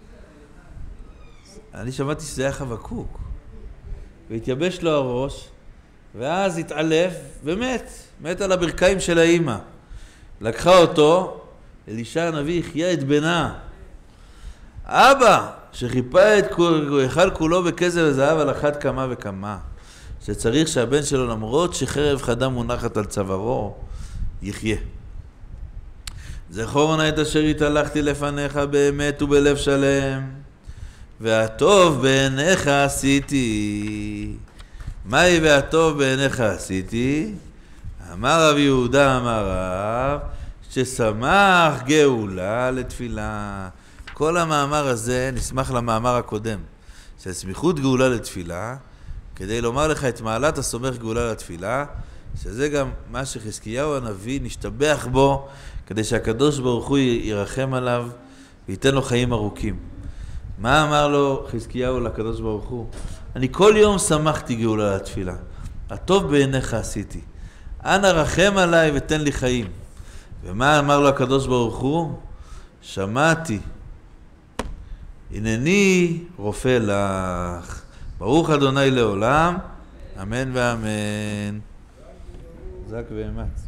אני שמעתי שזה היה חבקוק. והתייבש לו הראש, ואז התעלף ומת. מת על הברכיים של האמא. לקחה אותו, אלישע הנביא החיה את בנה. אבא, שחיפה את היכל כולו בכסף וזהב על אחת כמה וכמה. שצריך שהבן שלו, למרות שחרב חדה מונחת על צווארו, יחיה. זכור נא את אשר התהלכתי לפניך באמת ובלב שלם, והטוב בעיניך עשיתי. מהי והטוב בעיניך עשיתי? אמר רב יהודה אמר רב, ששמח גאולה לתפילה. כל המאמר הזה נסמך למאמר הקודם, של סמיכות גאולה לתפילה, כדי לומר לך את מעלת הסומך גאולה לתפילה, שזה גם מה שחזקיהו הנביא נשתבח בו, כדי שהקדוש ברוך הוא ירחם עליו וייתן לו חיים ארוכים. מה אמר לו חזקיהו לקדוש ברוך הוא? אני כל יום שמחתי גאולה לתפילה. הטוב בעיניך עשיתי. אנא רחם עליי ותן לי חיים. ומה אמר לו הקדוש ברוך הוא? שמעתי. הנני רופא לך. ברוך אדוני לעולם. אמן ואמן. זק ואמץ.